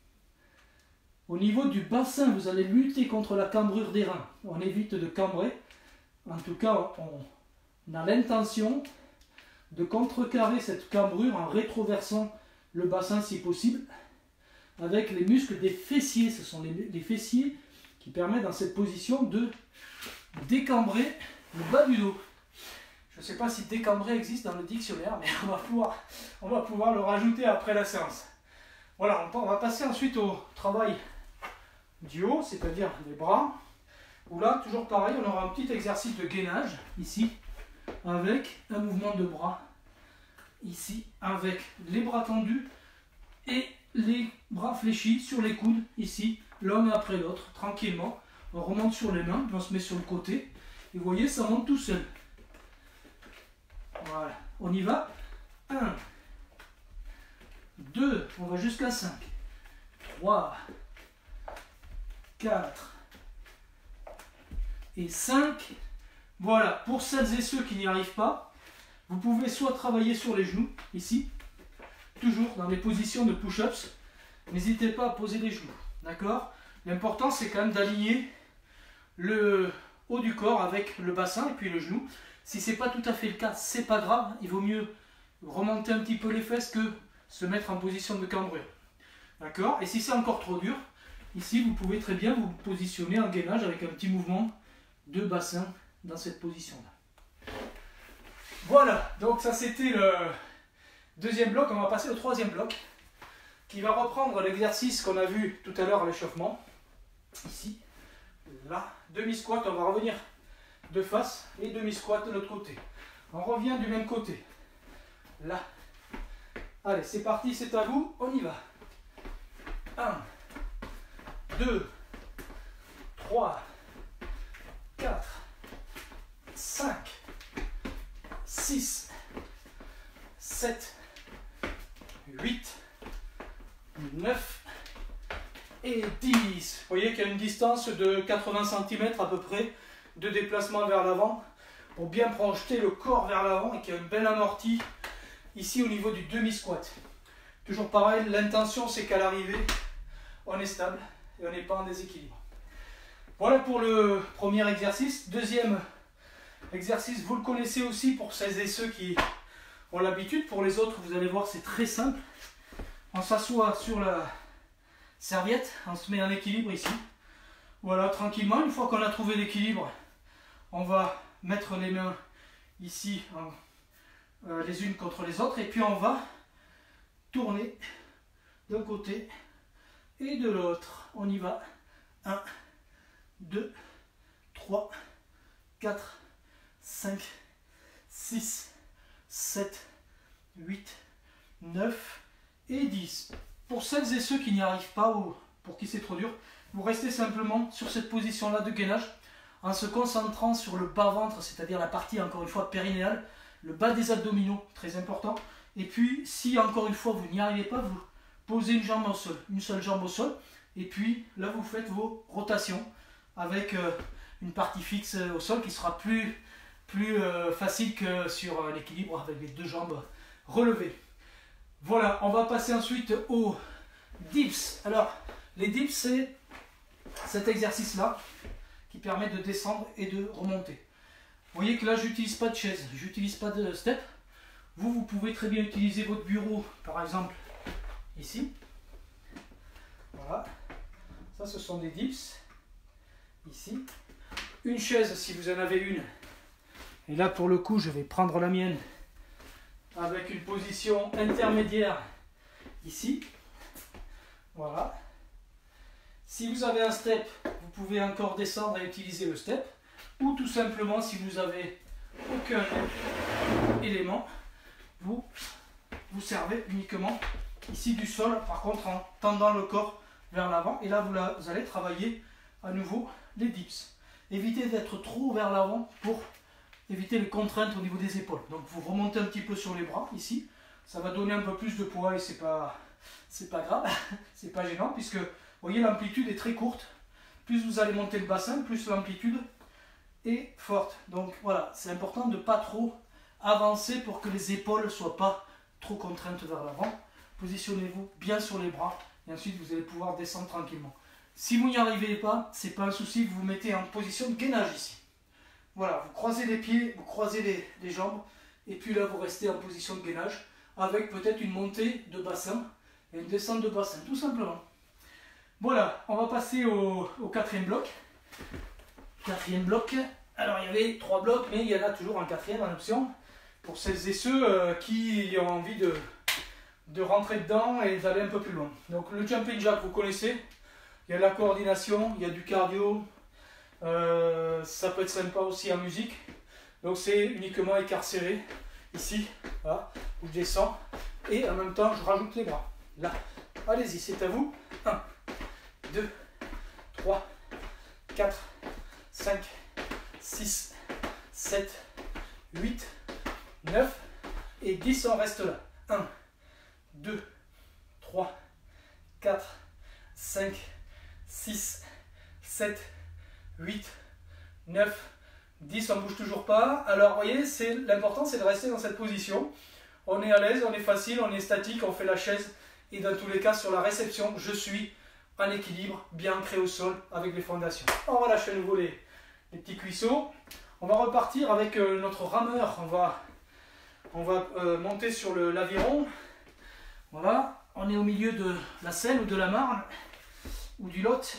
Au niveau du bassin, vous allez lutter contre la cambrure des reins. On évite de cambrer. En tout cas, on a l'intention de contrecarrer cette cambrure en rétroversant le bassin si possible avec les muscles des fessiers. Ce sont les, les fessiers qui permettent dans cette position de décambrer le bas du dos. Je ne sais pas si décambrer existe dans le dictionnaire, mais on va pouvoir, on va pouvoir le rajouter après la séance. Voilà, on va passer ensuite au travail du haut, c'est-à-dire les bras, où là, toujours pareil, on aura un petit exercice de gainage, ici, avec un mouvement de bras, ici, avec les bras tendus et les bras fléchis sur les coudes, ici, l'un après l'autre, tranquillement. On remonte sur les mains, puis on se met sur le côté, et vous voyez, ça monte tout seul. Voilà, on y va. un, deux, on va jusqu'à cinq, trois, quatre et cinq. Voilà, pour celles et ceux qui n'y arrivent pas, vous pouvez soit travailler sur les genoux, ici, toujours dans les positions de push-ups. N'hésitez pas à poser les genoux, d'accord? L'important, c'est quand même d'aligner le haut du corps avec le bassin et puis le genou. Si ce n'est pas tout à fait le cas, c'est pas grave. Il vaut mieux remonter un petit peu les fesses que se mettre en position de cambrure. D'accord? Et si c'est encore trop dur, ici, vous pouvez très bien vous positionner en gainage avec un petit mouvement de bassin dans cette position-là. Voilà, donc ça c'était le deuxième bloc. On va passer au troisième bloc qui va reprendre l'exercice qu'on a vu tout à l'heure à l'échauffement. Ici, là, demi-squat, on va revenir de face et demi-squat de l'autre côté. On revient du même côté. Là. Allez, c'est parti, c'est à vous, on y va. un, deux, trois, quatre, cinq, six, sept, huit, neuf et dix. Vous voyez qu'il y a une distance de quatre-vingts centimètres à peu près de déplacement vers l'avant pour bien projeter le corps vers l'avant et qu'il y a une belle amortie ici au niveau du demi-squat. Toujours pareil, l'intention c'est qu'à l'arrivée, on est stable et on n'est pas en déséquilibre. Voilà pour le premier exercice. Deuxième exercice, vous le connaissez aussi pour celles et ceux qui ont l'habitude. Pour les autres, vous allez voir, c'est très simple. On s'assoit sur la serviette, on se met en équilibre ici. Voilà, tranquillement, une fois qu'on a trouvé l'équilibre, on va mettre les mains ici, en, euh, les unes contre les autres, et puis on va tourner d'un côté et de l'autre. On y va. un, deux, trois, quatre, cinq, six, sept, huit, neuf et dix. Pour celles et ceux qui n'y arrivent pas ou pour qui c'est trop dur, vous restez simplement sur cette position-là de gainage en se concentrant sur le bas-ventre, c'est-à-dire la partie encore une fois périnéale, le bas des abdominaux, très important. Et puis, si encore une fois vous n'y arrivez pas, vous posez une jambe au sol, une seule jambe au sol, et puis là vous faites vos rotations avec euh, une partie fixe au sol qui sera plus, plus euh, facile que sur euh, l'équilibre avec les deux jambes relevées. Voilà, on va passer ensuite aux dips. Alors, les dips, c'est cet exercice-là qui permet de descendre et de remonter. Vous voyez que là, j'utilise pas de chaise, j'utilise pas de step. Vous, vous pouvez très bien utiliser votre bureau, par exemple, ici. Voilà. Ça, ce sont des dips. Ici. Une chaise, si vous en avez une. Et là, pour le coup, je vais prendre la mienne avec une position intermédiaire ici. Voilà. Si vous avez un step, vous pouvez encore descendre et utiliser le step. Ou tout simplement, si vous n'avez aucun élément, vous vous servez uniquement ici du sol, par contre en tendant le corps vers l'avant. Et là, vous, la, vous allez travailler à nouveau les dips. Évitez d'être trop vers l'avant pour éviter les contraintes au niveau des épaules. Donc vous remontez un petit peu sur les bras ici. Ça va donner un peu plus de poids et c'est pas, c'est pas grave, c'est pas gênant puisque vous voyez l'amplitude est très courte. Plus vous allez monter le bassin, plus l'amplitude est forte. Donc voilà, c'est important de ne pas trop avancer pour que les épaules ne soient pas trop contraintes vers l'avant. Positionnez-vous bien sur les bras et ensuite vous allez pouvoir descendre tranquillement. Si vous n'y arrivez pas, c'est pas un souci, vous vous mettez en position de gainage ici. Voilà, vous croisez les pieds, vous croisez les, les jambes et puis là vous restez en position de gainage avec peut-être une montée de bassin et une descente de bassin, tout simplement. Voilà, on va passer au, au quatrième bloc. Quatrième bloc. Alors il y avait trois blocs, mais il y en a toujours un quatrième en option pour celles et ceux euh, qui ont envie de, de rentrer dedans et d'aller un peu plus loin. Donc le jumping jack, vous connaissez, il y a de la coordination, il y a du cardio, euh, ça peut être sympa aussi en musique. Donc c'est uniquement écart serré, ici, voilà, où je descends et en même temps je rajoute les bras. Là, allez-y, c'est à vous. un, deux, trois, quatre, cinq, six, sept, huit, neuf et dix, on reste là. un, deux, trois, quatre, cinq, six, sept, huit, neuf, dix, on ne bouge toujours pas. Alors, vous voyez, l'important, c'est de rester dans cette position. On est à l'aise, on est facile, on est statique, on fait la chaise. Et dans tous les cas, sur la réception, je suis en équilibre, bien ancré au sol avec les fondations. On va lâcher à nouveau les, les petits cuisseaux. On va repartir avec euh, notre rameur. On va, on va euh, monter sur l'aviron. Voilà, on est au milieu de la Seine ou de la Marne ou du Lot.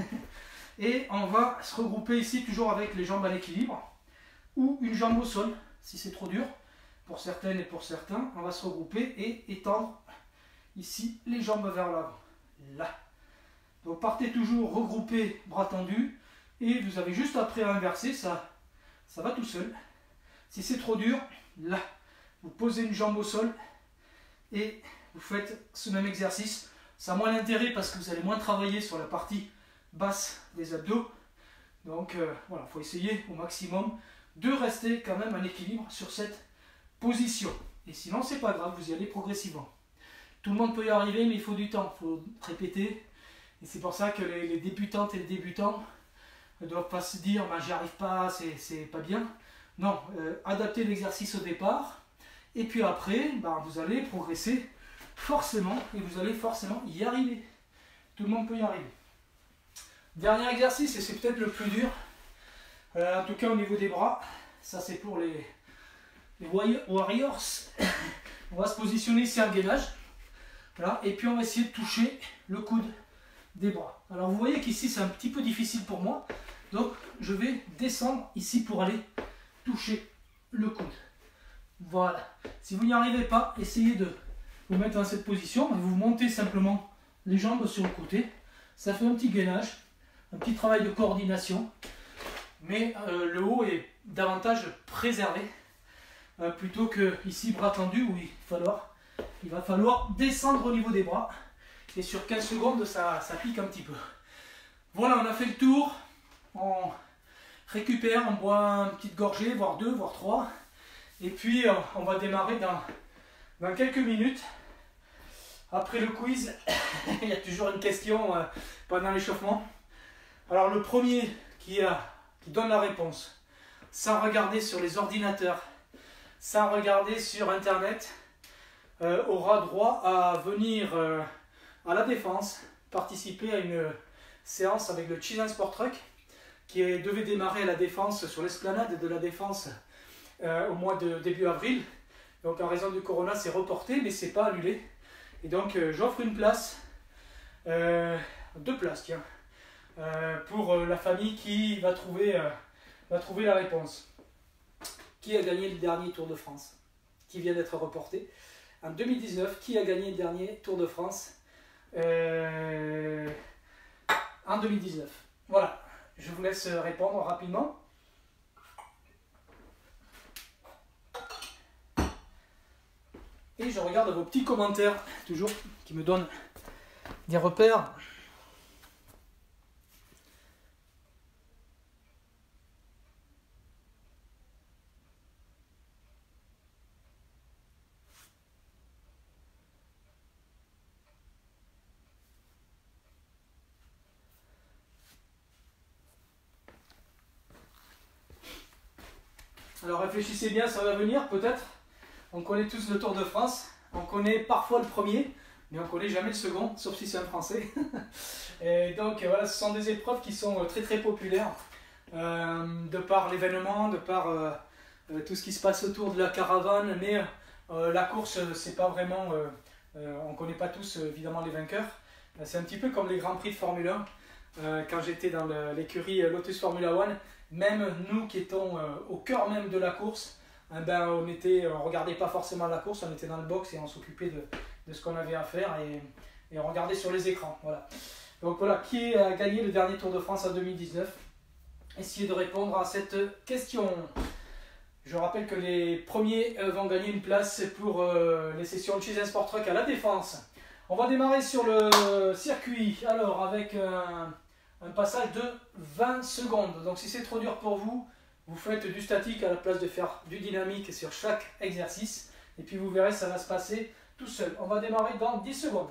Et on va se regrouper ici toujours avec les jambes à l'équilibre ou une jambe au sol si c'est trop dur. Pour certaines et pour certains, on va se regrouper et étendre ici les jambes vers l'avant. Là. Donc partez toujours regroupés, bras tendus. Et vous avez juste après à inverser, ça, ça va tout seul. Si c'est trop dur, là, vous posez une jambe au sol et vous faites ce même exercice. Ça a moins d'intérêt parce que vous allez moins travailler sur la partie basse des abdos. Donc euh, voilà, il faut essayer au maximum de rester quand même en équilibre sur cette position. Et sinon, c'est pas grave, vous y allez progressivement. Tout le monde peut y arriver, mais il faut du temps, il faut répéter. Et c'est pour ça que les, les débutantes et les débutants ne doivent pas se dire bah, « j'y arrive pas, c'est pas bien ». Non, euh, adaptez l'exercice au départ. Et puis après, bah, vous allez progresser forcément et vous allez forcément y arriver. Tout le monde peut y arriver. Dernier exercice, et c'est peut-être le plus dur, euh, en tout cas au niveau des bras. Ça c'est pour les, les warriors. On va se positionner ici en gainage. Voilà. Et puis on va essayer de toucher le coude des bras. Alors vous voyez qu'ici c'est un petit peu difficile pour moi. Donc je vais descendre ici pour aller toucher le coude. Voilà. Si vous n'y arrivez pas, essayez de vous mettre dans cette position. Vous montez simplement les jambes sur le côté. Ça fait un petit gainage, un petit travail de coordination. Mais euh, le haut est davantage préservé. Euh, plutôt que ici bras tendus où il va falloir, il va falloir descendre au niveau des bras. Et sur quinze secondes, ça, ça pique un petit peu. Voilà, on a fait le tour. On récupère, on boit une petite gorgée, voire deux, voire trois. Et puis, on va démarrer dans, dans quelques minutes. Après le quiz, il y a toujours une question euh, pendant l'échauffement. Alors, le premier qui, a, qui donne la réponse, sans regarder sur les ordinateurs, sans regarder sur Internet, euh, aura droit à venir euh, à la Défense, participer à une séance avec le Cheez-In Sport Truck qui devait démarrer à la Défense, sur l'esplanade de la Défense euh, au mois de début avril. Donc en raison du corona, c'est reporté, mais c'est pas annulé. Et donc euh, j'offre une place, euh, deux places, tiens, euh, pour euh, la famille qui va trouver, euh, va trouver la réponse. Qui a gagné le dernier Tour de France, qui vient d'être reporté en deux mille dix-neuf? Qui a gagné le dernier Tour de France euh, en deux mille dix-neuf? Voilà. Je vous laisse répondre rapidement. Et je regarde vos petits commentaires, toujours, qui me donnent des repères. Alors réfléchissez bien, ça va venir peut-être. On connaît tous le Tour de France. On connaît parfois le premier, mais on ne connaît jamais le second, sauf si c'est un Français. Et donc voilà, ce sont des épreuves qui sont très très populaires, euh, de par l'événement, de par euh, euh, tout ce qui se passe autour de la caravane. Mais euh, la course, c'est pas vraiment... Euh, euh, on ne connaît pas tous évidemment les vainqueurs. C'est un petit peu comme les Grands Prix de Formule un. Euh, quand j'étais dans l'écurie Lotus Formula One, même nous qui étions euh, au cœur même de la course, eh ben, on était, on regardait pas forcément la course, on était dans le box et on s'occupait de, de ce qu'on avait à faire et, et on regardait sur les écrans. Voilà. Donc voilà, qui a gagné le dernier Tour de France en deux mille dix-neuf? Essayez de répondre à cette question. Je rappelle que les premiers euh, vont gagner une place pour euh, les sessions de Cheez-In Sport Truck à la Défense. On va démarrer sur le circuit, alors avec un, un passage de vingt secondes. Donc si c'est trop dur pour vous, vous faites du statique à la place de faire du dynamique sur chaque exercice. Et puis vous verrez, ça va se passer tout seul. On va démarrer dans dix secondes.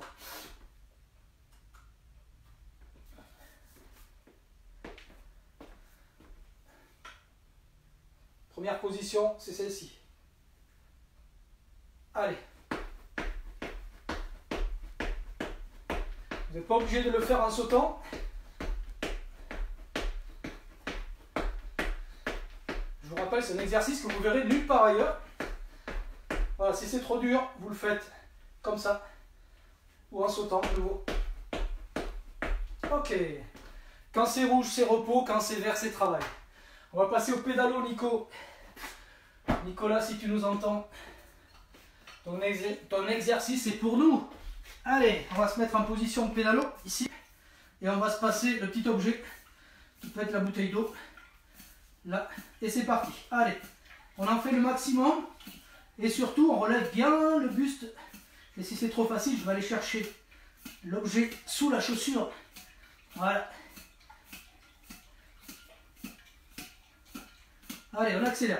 Première position, c'est celle-ci. Allez. Vous n'êtes pas obligé de le faire en sautant. Je vous rappelle, c'est un exercice que vous verrez nulle part ailleurs. Voilà, si c'est trop dur, vous le faites comme ça. Ou en sautant de nouveau. Ok. Quand c'est rouge, c'est repos. Quand c'est vert, c'est travail. On va passer au pédalo, Nico. Nicolas, si tu nous entends, ton, exer ton exercice est pour nous. Allez, on va se mettre en position de pédalo, ici. Et on va se passer le petit objet, qui peut être la bouteille d'eau. Là, et c'est parti. Allez, on en fait le maximum. Et surtout, on relève bien le buste. Et si c'est trop facile, je vais aller chercher l'objet sous la chaussure. Voilà. Allez, on accélère.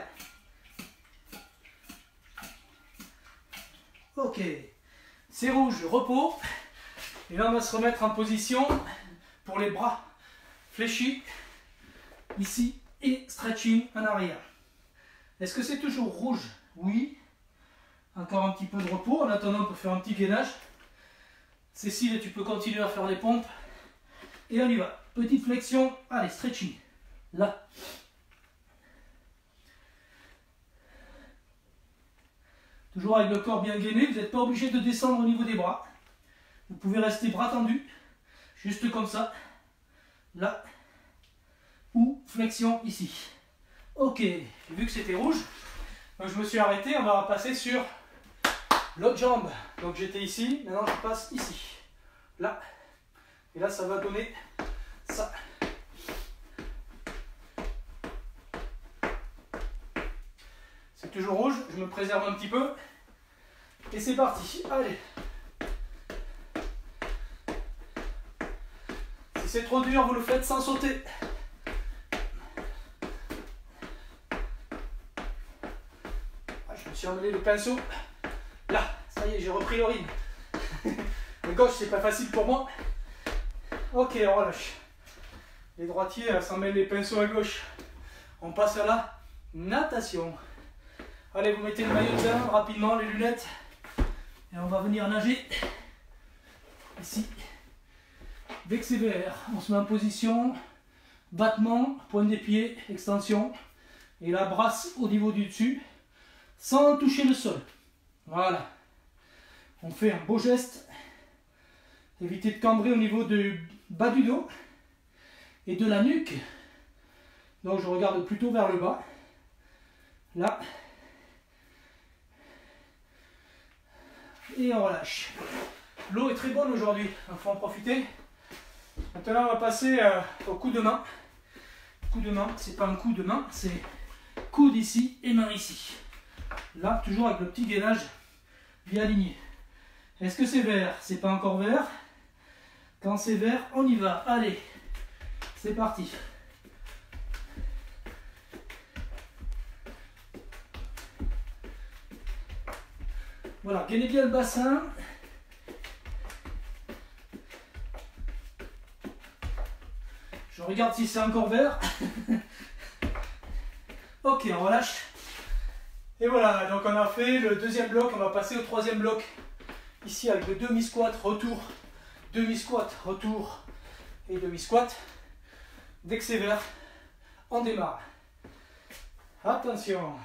Ok. C'est rouge, repos. Et là, on va se remettre en position pour les bras fléchis. Ici. Et stretching en arrière. Est-ce que c'est toujours rouge? Oui. Encore un petit peu de repos. En attendant, on peut faire un petit gainage. Cécile, tu peux continuer à faire les pompes. Et on y va. Petite flexion. Allez, stretching. Là. Toujours avec le corps bien gainé. Vous n'êtes pas obligé de descendre au niveau des bras. Vous pouvez rester bras tendus. juste comme ça, là, ou flexion ici. Ok, j'ai vu que c'était rouge, donc je me suis arrêté, on va passer sur l'autre jambe. Donc j'étais ici, maintenant je passe ici, là, et là ça va donner ça. C'est toujours rouge, je me préserve un petit peu, et c'est parti, allez. Si c'est trop dur, vous le faites sans sauter. Je me suis emmêlé le pinceau. Là, ça y est, j'ai repris le rythme. Le gauche, c'est pas facile pour moi. Ok, on relâche. Les droitiers s'en mêlent les pinceaux à gauche. On passe à la natation. Allez, vous mettez le maillot de bain rapidement, les lunettes. Et on va venir nager. Ici. Dès que c'est vert, on se met en position. Battement, pointe des pieds, extension. Et la brasse au niveau du dessus. Sans toucher le sol. Voilà. On fait un beau geste. Évitez de cambrer au niveau du bas du dos et de la nuque. Donc je regarde plutôt vers le bas. Là. Et on relâche. L'eau est très bonne aujourd'hui, il faut en profiter. Maintenant on va passer euh, au coup de main. Coup de main, c'est pas un coup de main, c'est coude ici et main ici. Là, toujours avec le petit gainage bien aligné. Est-ce que c'est vert? C'est pas encore vert. Quand c'est vert, on y va. Allez, c'est parti. Voilà, gainez bien le bassin. Je regarde si c'est encore vert. Ok, on relâche. Et voilà, donc on a fait le deuxième bloc, on va passer au troisième bloc. Ici avec le demi-squat, retour, demi-squat, retour et demi-squat. Dès que c'est vert, on démarre. Attention.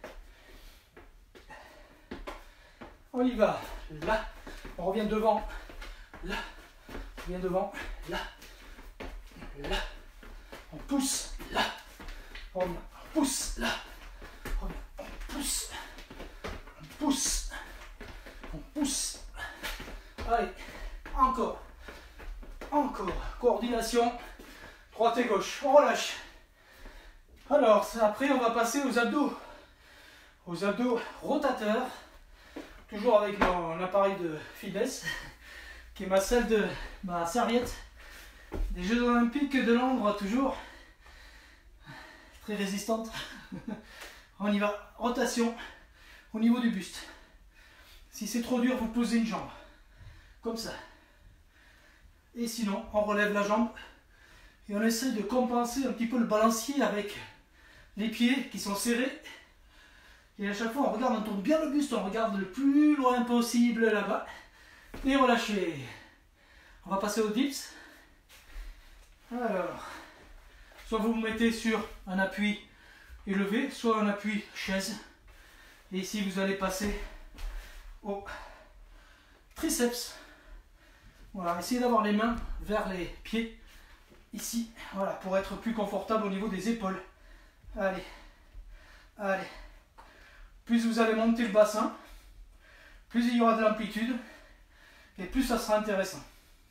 On y va. Là, on revient devant. Là, on revient devant. Là, là. On pousse. Là, on revient. On pousse. Là, on revient. On pousse. On pousse. On pousse. Allez, encore. Encore. Coordination. Droite et gauche. On relâche. Alors, après, on va passer aux abdos. Aux abdos rotateurs. Toujours avec mon appareil de fitness, qui est ma selle de ma serviette des Jeux Olympiques de Londres, toujours très résistante. On y va, rotation au niveau du buste. Si c'est trop dur, vous posez une jambe, comme ça. Et sinon, on relève la jambe et on essaie de compenser un petit peu le balancier avec les pieds qui sont serrés. Et à chaque fois, on regarde, on tourne bien le buste, on regarde le plus loin possible là-bas. Et relâchez. On va passer aux dips. Alors, soit vous vous mettez sur un appui élevé, soit un appui chaise. Et ici, vous allez passer au triceps. Voilà, essayez d'avoir les mains vers les pieds. Ici, voilà, pour être plus confortable au niveau des épaules. Allez, allez. Plus vous allez monter le bassin, plus il y aura de l'amplitude et plus ça sera intéressant.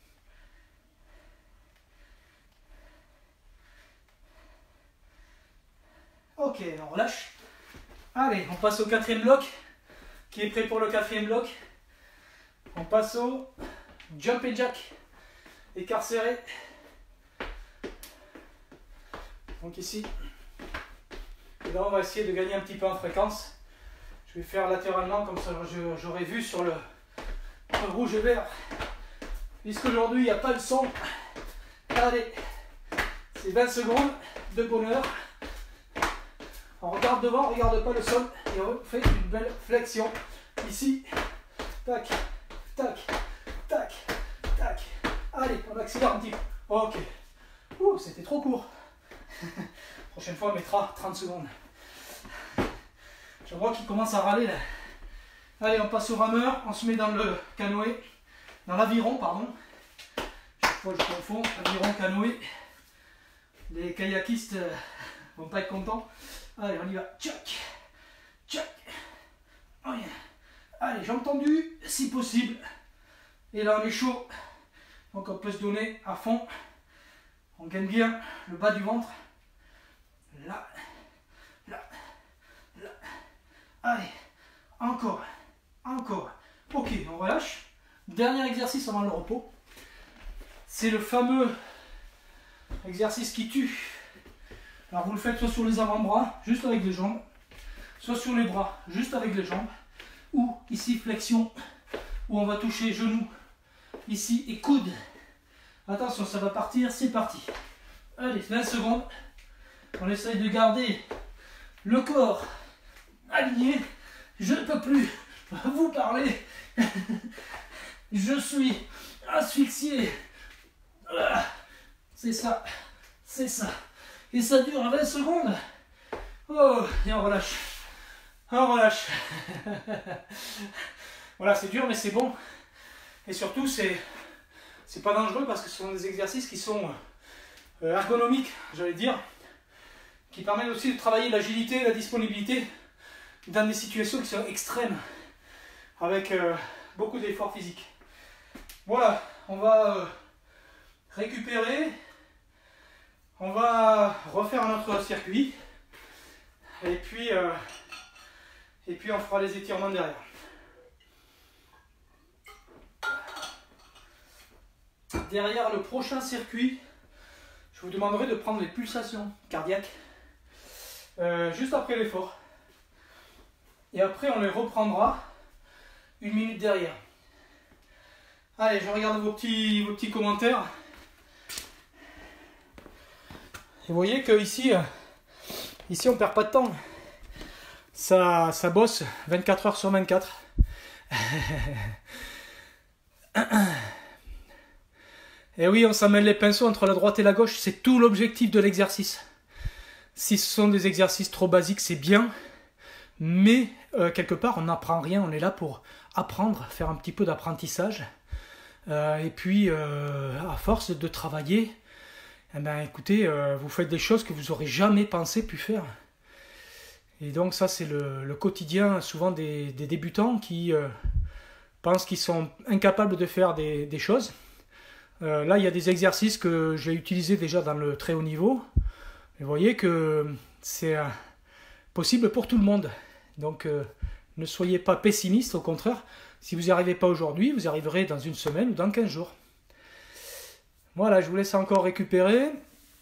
Ok, on relâche. Allez, on passe au quatrième bloc. Qui est prêt pour le quatrième bloc? On passe au jump et jack. Écart serré. Donc ici. Et là, on va essayer de gagner un petit peu en fréquence. Je vais faire latéralement, comme ça j'aurai vu sur le, le rouge et vert. Puisqu'aujourd'hui, il n'y a pas de son. Allez, c'est vingt secondes de bonheur. On regarde devant, on ne regarde pas le sol. Et on fait une belle flexion. Ici, tac, tac, tac, tac. Allez, on accélère un petit peu. Ok. Ouh, c'était trop court. Prochaine fois, on mettra trente secondes. Je vois qu'il commence à râler là. Allez, on passe au rameur, on se met dans le canoë, dans l'aviron, pardon. Je fois je confonds, aviron, canoë. Les kayakistes euh, vont pas être contents. Allez, on y va. Tchac, tchac. Oh yeah. Allez, jambes tendues, si possible. Et là, on est chaud. Donc, on peut se donner à fond. On gagne bien le bas du ventre. Là, là, là. Allez, encore, encore. Ok, on relâche. Dernier exercice avant le repos. C'est le fameux exercice qui tue. Alors vous le faites soit sur les avant-bras, juste avec les jambes, soit sur les bras, juste avec les jambes, ou ici flexion, où on va toucher genoux, ici et coude. Attention, ça va partir, c'est parti. Allez, vingt secondes. On essaye de garder le corps aligné. Je ne peux plus vous parler. Je suis asphyxié. C'est ça, c'est ça. Et ça dure vingt secondes. Oh, et on relâche. On relâche. Voilà, c'est dur, mais c'est bon. Et surtout, c'est c'est pas dangereux parce que ce sont des exercices qui sont euh, ergonomiques, j'allais dire, qui permettent aussi de travailler l'agilité, la disponibilité dans des situations qui sont extrêmes, avec euh, beaucoup d'efforts physiques. Voilà, on va euh, récupérer. On va refaire notre circuit et puis, euh, et puis on fera les étirements derrière. Derrière le prochain circuit, je vous demanderai de prendre les pulsations cardiaques euh, juste après l'effort. Et après on les reprendra une minute derrière. Allez, je regarde vos petits, vos petits commentaires. Et vous voyez que ici, ici on perd pas de temps. Ça, ça bosse vingt-quatre heures sur vingt-quatre. Et oui, on s'emmêle les pinceaux entre la droite et la gauche. C'est tout l'objectif de l'exercice. Si ce sont des exercices trop basiques, c'est bien. Mais euh, quelque part, on n'apprend rien. On est là pour apprendre, faire un petit peu d'apprentissage. Euh, et puis, euh, à force de travailler, eh ben, écoutez, euh, vous faites des choses que vous n'aurez jamais pensé pu faire. Et donc ça, c'est le, le quotidien souvent des, des débutants qui euh, pensent qu'ils sont incapables de faire des, des choses. Euh, là, il y a des exercices que j'ai utilisés déjà dans le très haut niveau. Et vous voyez que c'est euh, possible pour tout le monde. Donc, euh, ne soyez pas pessimiste, au contraire. Si vous n'y arrivez pas aujourd'hui, vous y arriverez dans une semaine ou dans quinze jours. Voilà, je vous laisse encore récupérer.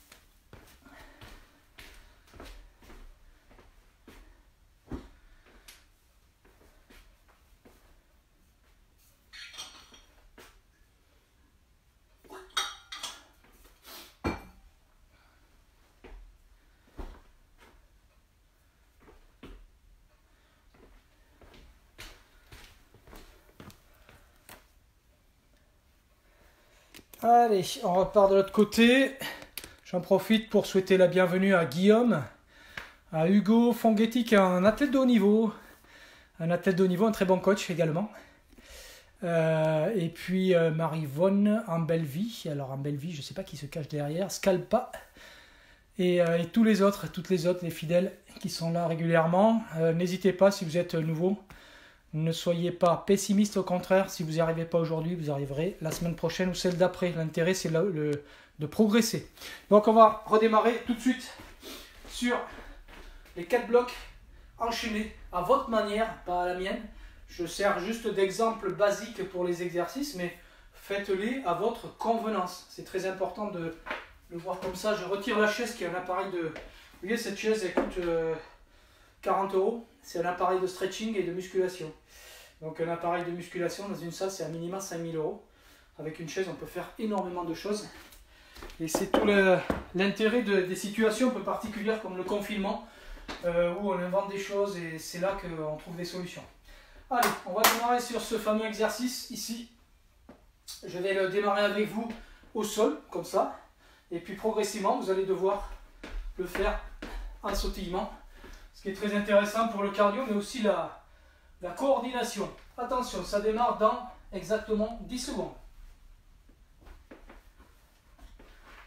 Allez, on repart de l'autre côté. J'en profite pour souhaiter la bienvenue à Guillaume, à Hugo Fonghetti, qui est un athlète de haut niveau. Un athlète de haut niveau, un très bon coach également. Euh, et puis euh, Marie-Vonne en belle vie. Alors en belle vie, je ne sais pas qui se cache derrière. Scalpa. Et, euh, et tous les autres, toutes les autres, les fidèles qui sont là régulièrement. Euh, n'hésitez pas si vous êtes nouveau. Ne soyez pas pessimiste, au contraire. Si vous n'y arrivez pas aujourd'hui, vous arriverez la semaine prochaine ou celle d'après. L'intérêt, c'est le, le, de progresser. Donc on va redémarrer tout de suite sur les quatre blocs enchaînés à votre manière, pas à la mienne. Je sers juste d'exemple basique pour les exercices, mais faites-les à votre convenance. C'est très important de le voir comme ça. Je retire la chaise qui est un appareil de... Vous voyez, cette chaise, elle coûte euh, quarante euros. C'est un appareil de stretching et de musculation. Donc un appareil de musculation dans une salle, c'est à minima cinq mille euros. Avec une chaise, on peut faire énormément de choses. Et c'est tout l'intérêt de, des situations un peu particulières comme le confinement, euh, où on invente des choses et c'est là qu'on trouve des solutions. Allez, on va démarrer sur ce fameux exercice ici. Je vais le démarrer avec vous au sol, comme ça. Et puis progressivement, vous allez devoir le faire en sautillement. Ce qui est très intéressant pour le cardio, mais aussi la, la coordination. Attention, ça démarre dans exactement dix secondes.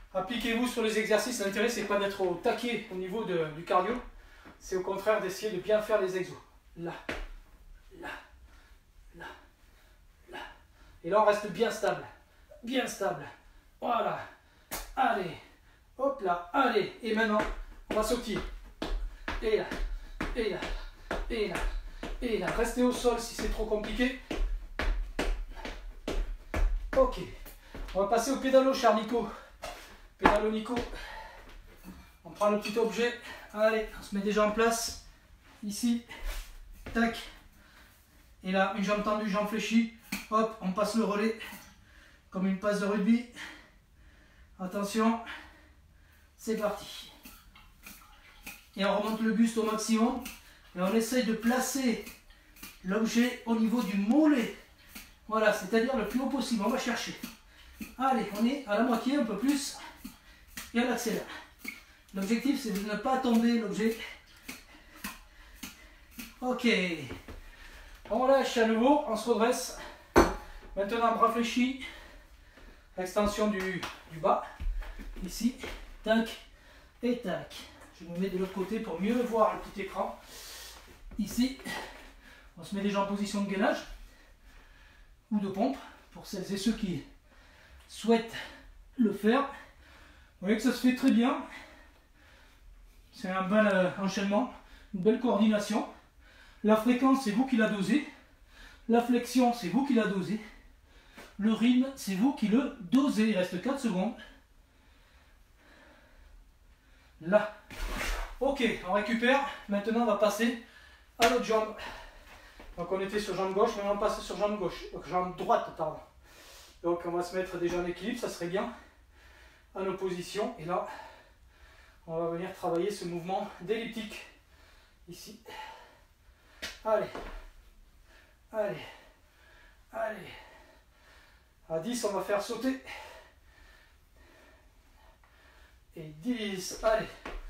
Appliquez-vous sur les exercices. L'intérêt, c'est pas d'être au taquet au niveau de, du cardio. C'est au contraire d'essayer de bien faire les exos. Là, là, là, là. Et là, on reste bien stable. Bien stable. Voilà. Allez. Hop là. Allez. Et maintenant, on va sauter. Et là. Et là. Et là. Et là. Restez au sol si c'est trop compliqué. Ok. On va passer au pédalo, cher Nico. Pédalo, Nico. On prend le petit objet. Allez, on se met déjà en place. Ici. Tac. Et là, une jambe tendue, jambe fléchie. Hop, on passe le relais. Comme une passe de rugby. Attention. C'est parti. Et on remonte le buste au maximum. Et on essaye de placer l'objet au niveau du mollet. Voilà, c'est-à-dire le plus haut possible. On va chercher. Allez, on est à la moitié, un peu plus. Et on accélère. L'objectif, c'est de ne pas tomber l'objet. Ok. On lâche à nouveau, on se redresse. Maintenant, bras fléchis. Extension du, du bas. Ici. Tac. Et tac. Je me mets de l'autre côté pour mieux voir le petit écran. Ici. On se met déjà en position de gainage. Ou de pompe. Pour celles et ceux qui souhaitent le faire. Vous voyez que ça se fait très bien. C'est un bel euh, enchaînement, une belle coordination. La fréquence, c'est vous qui la dosez. La flexion, c'est vous qui la dosez. Le rythme, c'est vous qui le dosez. Il reste quatre secondes. Là. Ok, on récupère. Maintenant, on va passer à l'autre jambe. Donc, on était sur jambe gauche, maintenant on passe sur jambe gauche. Donc, jambe droite, pardon. Donc, on va se mettre déjà en équilibre, ça serait bien. À nos positions. Et là, on va venir travailler ce mouvement d'elliptique. Ici. Allez. Allez. Allez. À dix, on va faire sauter. Et dix. Allez.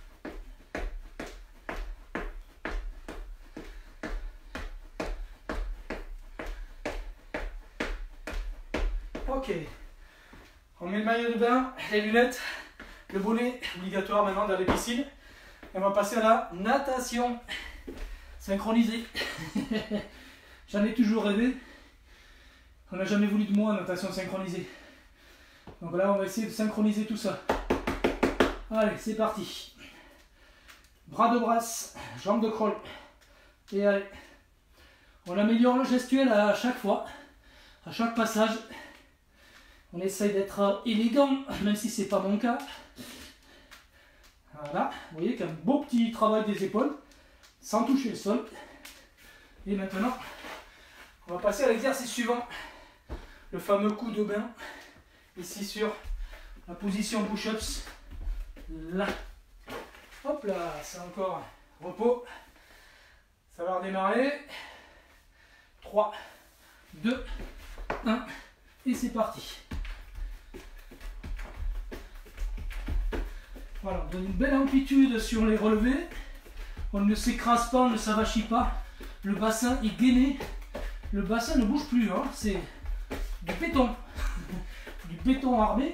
Ok. On met le maillot de bain, les lunettes, le bonnet, obligatoire maintenant dans les piscines. Et on va passer à la natation synchronisée. J'en ai toujours rêvé. On n'a jamais voulu de moi, natation synchronisée. Donc là, on va essayer de synchroniser tout ça. Allez, c'est parti. Bras de brasse, jambes de crawl. Et allez. On améliore le gestuel à chaque fois, à chaque passage. On essaye d'être élégant, même si c'est pas mon cas. Voilà, vous voyez qu'un beau petit travail des épaules, sans toucher le sol. Et maintenant, on va passer à l'exercice suivant. Le fameux coup de bain, ici sur la position push-ups. Là. Hop là, c'est encore repos. Ça va redémarrer. trois, deux, un, et c'est parti. Voilà, on donne une belle amplitude sur les relevés. On ne s'écrase pas, on ne s'avachit pas. Le bassin est gainé. Le bassin ne bouge plus, hein. C'est du béton. Du béton armé.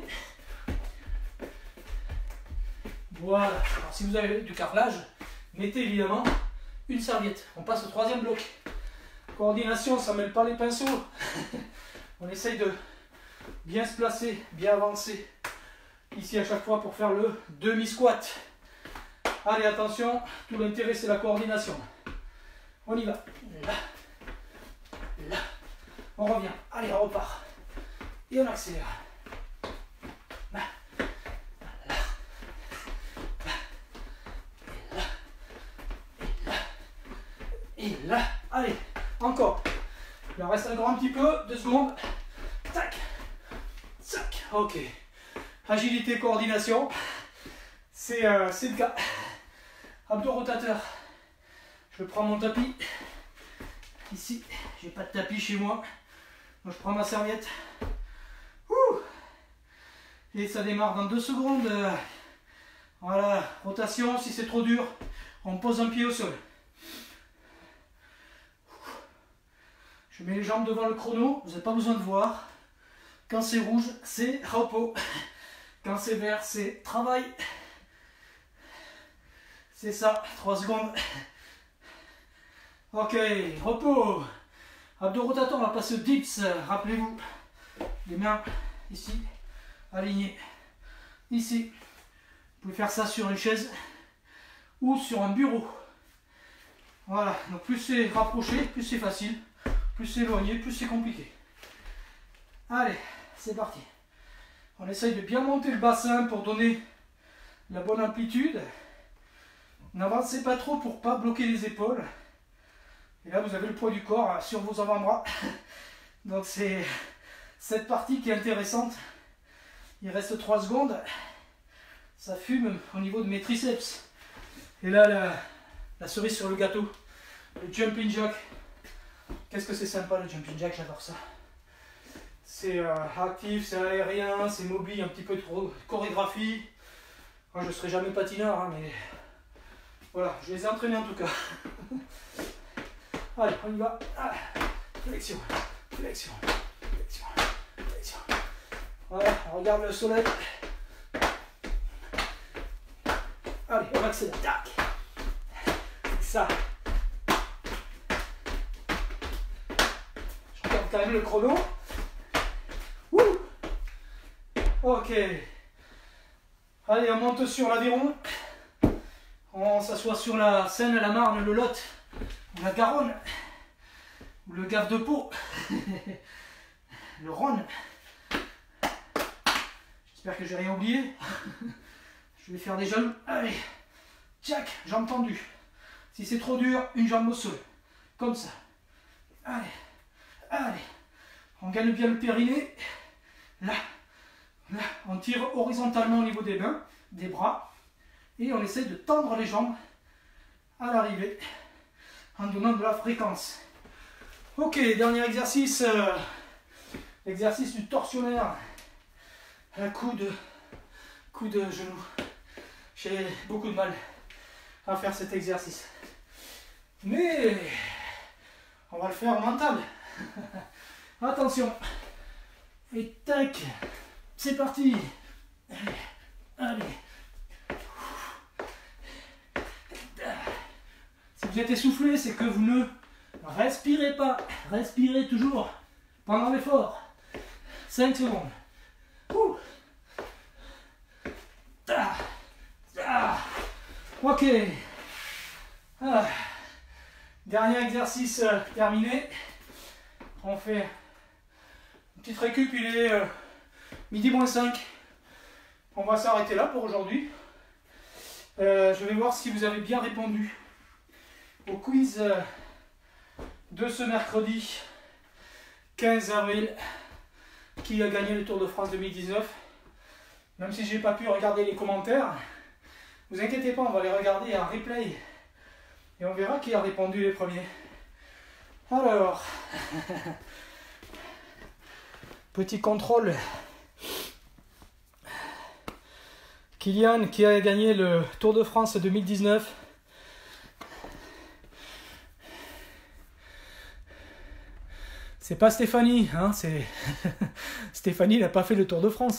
Voilà. Alors, si vous avez du carrelage, mettez évidemment une serviette. On passe au troisième bloc. Coordination, ça ne mêle pas les pinceaux. On essaye de bien se placer, bien avancer. Ici à chaque fois pour faire le demi-squat. Allez, attention, tout l'intérêt c'est la coordination. On y va. Là. Là. On revient. Allez, on repart. Et on accélère. Là. Là. Là. Et là. Et là. Et là. Allez, encore. Il en reste encore un petit peu. Deux secondes. Tac. Tac. Ok. Agilité, coordination, c'est euh, le cas. Abdos rotateurs. Je prends mon tapis. Ici, j'ai pas de tapis chez moi. Donc je prends ma serviette. Ouh. Et ça démarre dans deux secondes. Voilà, rotation. Si c'est trop dur, on pose un pied au sol. Je mets les jambes devant le chrono. Vous n'avez pas besoin de voir. Quand c'est rouge, c'est repos. Quand c'est vert, c'est travail. C'est ça, trois secondes. Ok, repos. Abdos rotateurs, on va passer au dips. Rappelez-vous, les mains ici, alignées. Ici. Vous pouvez faire ça sur une chaise ou sur un bureau. Voilà, donc plus c'est rapproché, plus c'est facile. Plus c'est éloigné, plus c'est compliqué. Allez, c'est parti. On essaye de bien monter le bassin pour donner la bonne amplitude. N'avancez pas trop pour ne pas bloquer les épaules. Et là, vous avez le poids du corps sur vos avant-bras. Donc c'est cette partie qui est intéressante. Il reste trois secondes. Ça fume au niveau de mes triceps. Et là, la, la cerise sur le gâteau. Le jumping jack. Qu'est-ce que c'est sympa le jumping jack, j'adore ça. C'est euh, actif, c'est aérien, c'est mobile, un petit peu de chorégraphie. Moi je ne serai jamais patineur, hein, mais voilà, je les ai entraînés en tout cas. Allez, on y va. Ah, flexion, flexion, flexion, flexion. Voilà, on regarde le soleil. Allez, on accélère. Tac. Ça. Je regarde quand même le chrono. Ouh. Ok. Allez, on monte sur l'aviron. On s'assoit sur la Seine, la Marne, le Lot, ou la Garonne, ou le Gave de Pau, le Rhône. J'espère que j'ai rien oublié. Je vais faire des jaloux. Allez, tchac, jambe tendue. Si c'est trop dur, une jambe au sol. Comme ça. Allez, allez. On gagne bien le périnée. Là, là. On tire horizontalement au niveau des mains, des bras. Et on essaie de tendre les jambes à l'arrivée en donnant de la fréquence. Ok, dernier exercice. Euh, exercice du torsionnaire. Un coup de, coup de genou. J'ai beaucoup de mal à faire cet exercice. Mais on va le faire mental. Attention. Et tac. C'est parti. Allez. Allez. Si vous êtes essoufflé, c'est que vous ne respirez pas. Respirez toujours pendant l'effort. cinq secondes. Ouh. Ah. Ah. Ok. Ah. Dernier exercice euh, terminé. On fait une petite récup, il est euh, midi moins cinq. On va s'arrêter là pour aujourd'hui. Euh, je vais voir si vous avez bien répondu au quiz euh, de ce mercredi quinze avril. Qui a gagné le Tour de France deux mille dix-neuf. Même si je n'ai pas pu regarder les commentaires, vous inquiétez pas, on va les regarder en replay. Et on verra qui a répondu les premiers. Alors, petit contrôle. Kylian qui a gagné le Tour de France deux mille dix-neuf. C'est pas Stéphanie, hein, c'est Stéphanie n'a pas fait le Tour de France.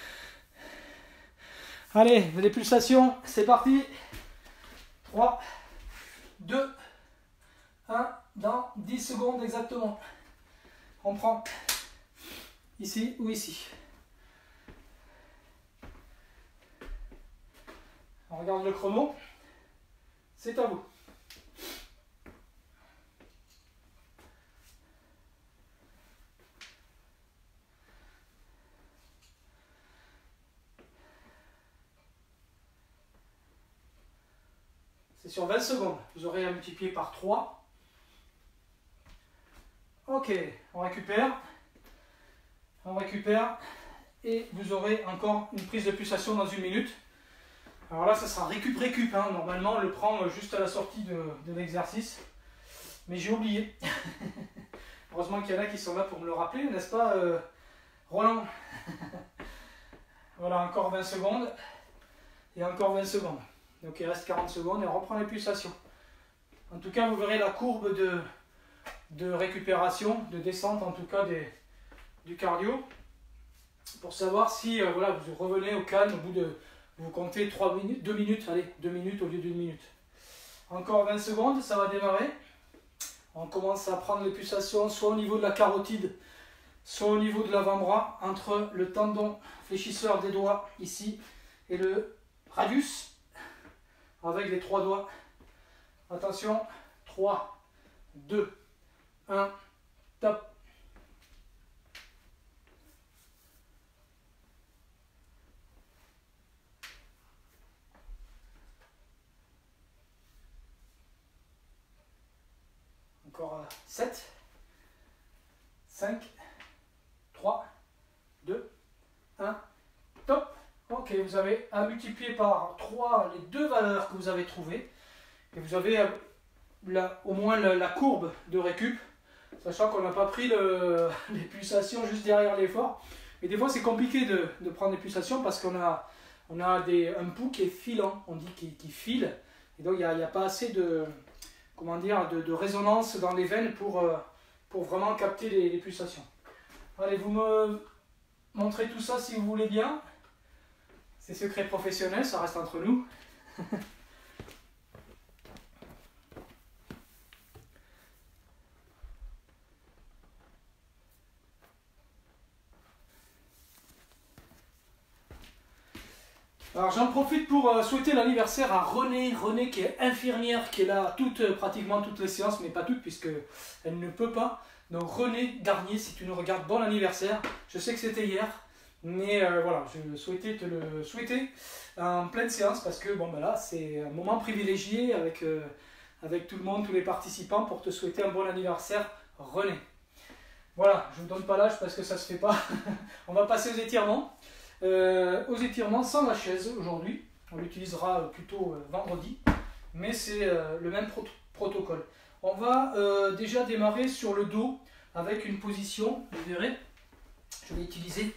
Allez, les pulsations, c'est parti. trois, deux, un, dans dix secondes exactement. On prend ici ou ici. On regarde le chrono. C'est à vous. C'est sur vingt secondes. Vous aurez à multiplier par trois. Ok, on récupère. On récupère. Et vous aurez encore une prise de pulsation dans une minute. Alors là, ça sera récup, récup. Hein. Normalement, on le prend juste à la sortie de, de l'exercice. Mais j'ai oublié. Heureusement qu'il y en a qui sont là pour me le rappeler, n'est-ce pas, euh, Roland? Voilà, encore vingt secondes. Et encore vingt secondes. Donc il reste quarante secondes et on reprend les pulsations. En tout cas, vous verrez la courbe de, de récupération, de descente en tout cas des, du cardio. pour savoir si euh, voilà, vous revenez au calme au bout de, vous comptez trois minutes, deux minutes, allez, deux minutes au lieu d'une minute. Encore vingt secondes, ça va démarrer. On commence à prendre les pulsations soit au niveau de la carotide, soit au niveau de l'avant-bras, entre le tendon fléchisseur des doigts ici et le radius avec les trois doigts. Attention, trois, deux, un, top. Encore sept, cinq, trois, deux, un, top. Ok, vous avez à multiplier par trois les deux valeurs que vous avez trouvées. Et vous avez là, au moins la, la courbe de récup, sachant qu'on n'a pas pris le, les pulsations juste derrière l'effort. Mais des fois c'est compliqué de, de prendre des pulsations parce qu'on a, on a des, un pouls qui est filant, on dit qui, qui file. Et donc il n'y a, a pas assez de, comment dire, de, de résonance dans les veines pour, pour vraiment capter les, les pulsations. Allez, vous me montrez tout ça si vous voulez bien. C'est secret professionnel, ça reste entre nous. Alors j'en profite pour euh, souhaiter l'anniversaire à Renée, Renée qui est infirmière, qui est là toutes, euh, pratiquement toutes les séances, mais pas toutes puisque elle ne peut pas. Donc Renée Garnier, si tu nous regardes, bon anniversaire. Je sais que c'était hier, mais euh, voilà, je souhaitais te le souhaiter en pleine séance parce que bon ben là c'est un moment privilégié avec, euh, avec tout le monde, tous les participants pour te souhaiter un bon anniversaire Renée. Voilà, je ne vous donne pas l'âge parce que ça se fait pas. On va passer aux étirements. Euh, aux étirements sans la chaise aujourd'hui, on l'utilisera plutôt euh, vendredi, mais c'est euh, le même pro protocole. On va euh, déjà démarrer sur le dos avec une position, vous verrez, je vais utiliser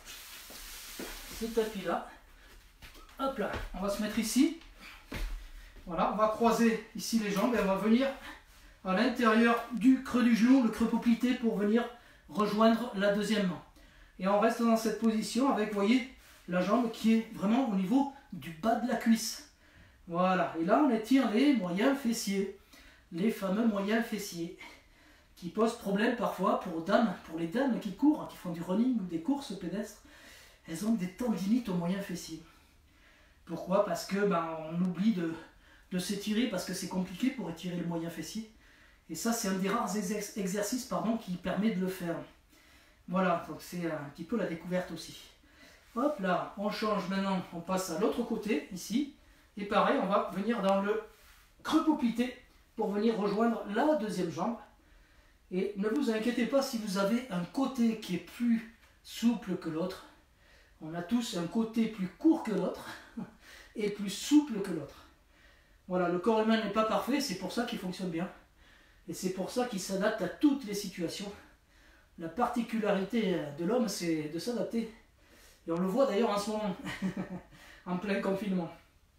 ce tapis là, hop là, on va se mettre ici, voilà, on va croiser ici les jambes et on va venir à l'intérieur du creux du genou, le creux poplité pour venir rejoindre la deuxième main. Et on reste dans cette position avec, vous voyez, la jambe qui est vraiment au niveau du bas de la cuisse. Voilà, et là on étire les moyens fessiers, les fameux moyens fessiers, qui posent problème parfois pour, dames, pour les dames qui courent, qui font du running ou des courses pédestres. Elles ont des tendinites aux moyens fessiers. Pourquoi? Parce que ben, on oublie de, de s'étirer, parce que c'est compliqué pour étirer les moyens fessiers. Et ça c'est un des rares exer exercices pardon, qui permet de le faire. Voilà, donc c'est un petit peu la découverte aussi. Hop là, on change maintenant, on passe à l'autre côté, ici. Et pareil, on va venir dans le creux poplité pour venir rejoindre la deuxième jambe. Et ne vous inquiétez pas si vous avez un côté qui est plus souple que l'autre. On a tous un côté plus court que l'autre et plus souple que l'autre. Voilà, le corps humain n'est pas parfait, c'est pour ça qu'il fonctionne bien. Et c'est pour ça qu'il s'adapte à toutes les situations. La particularité de l'homme, c'est de s'adapter. Et on le voit d'ailleurs en ce moment, en plein confinement.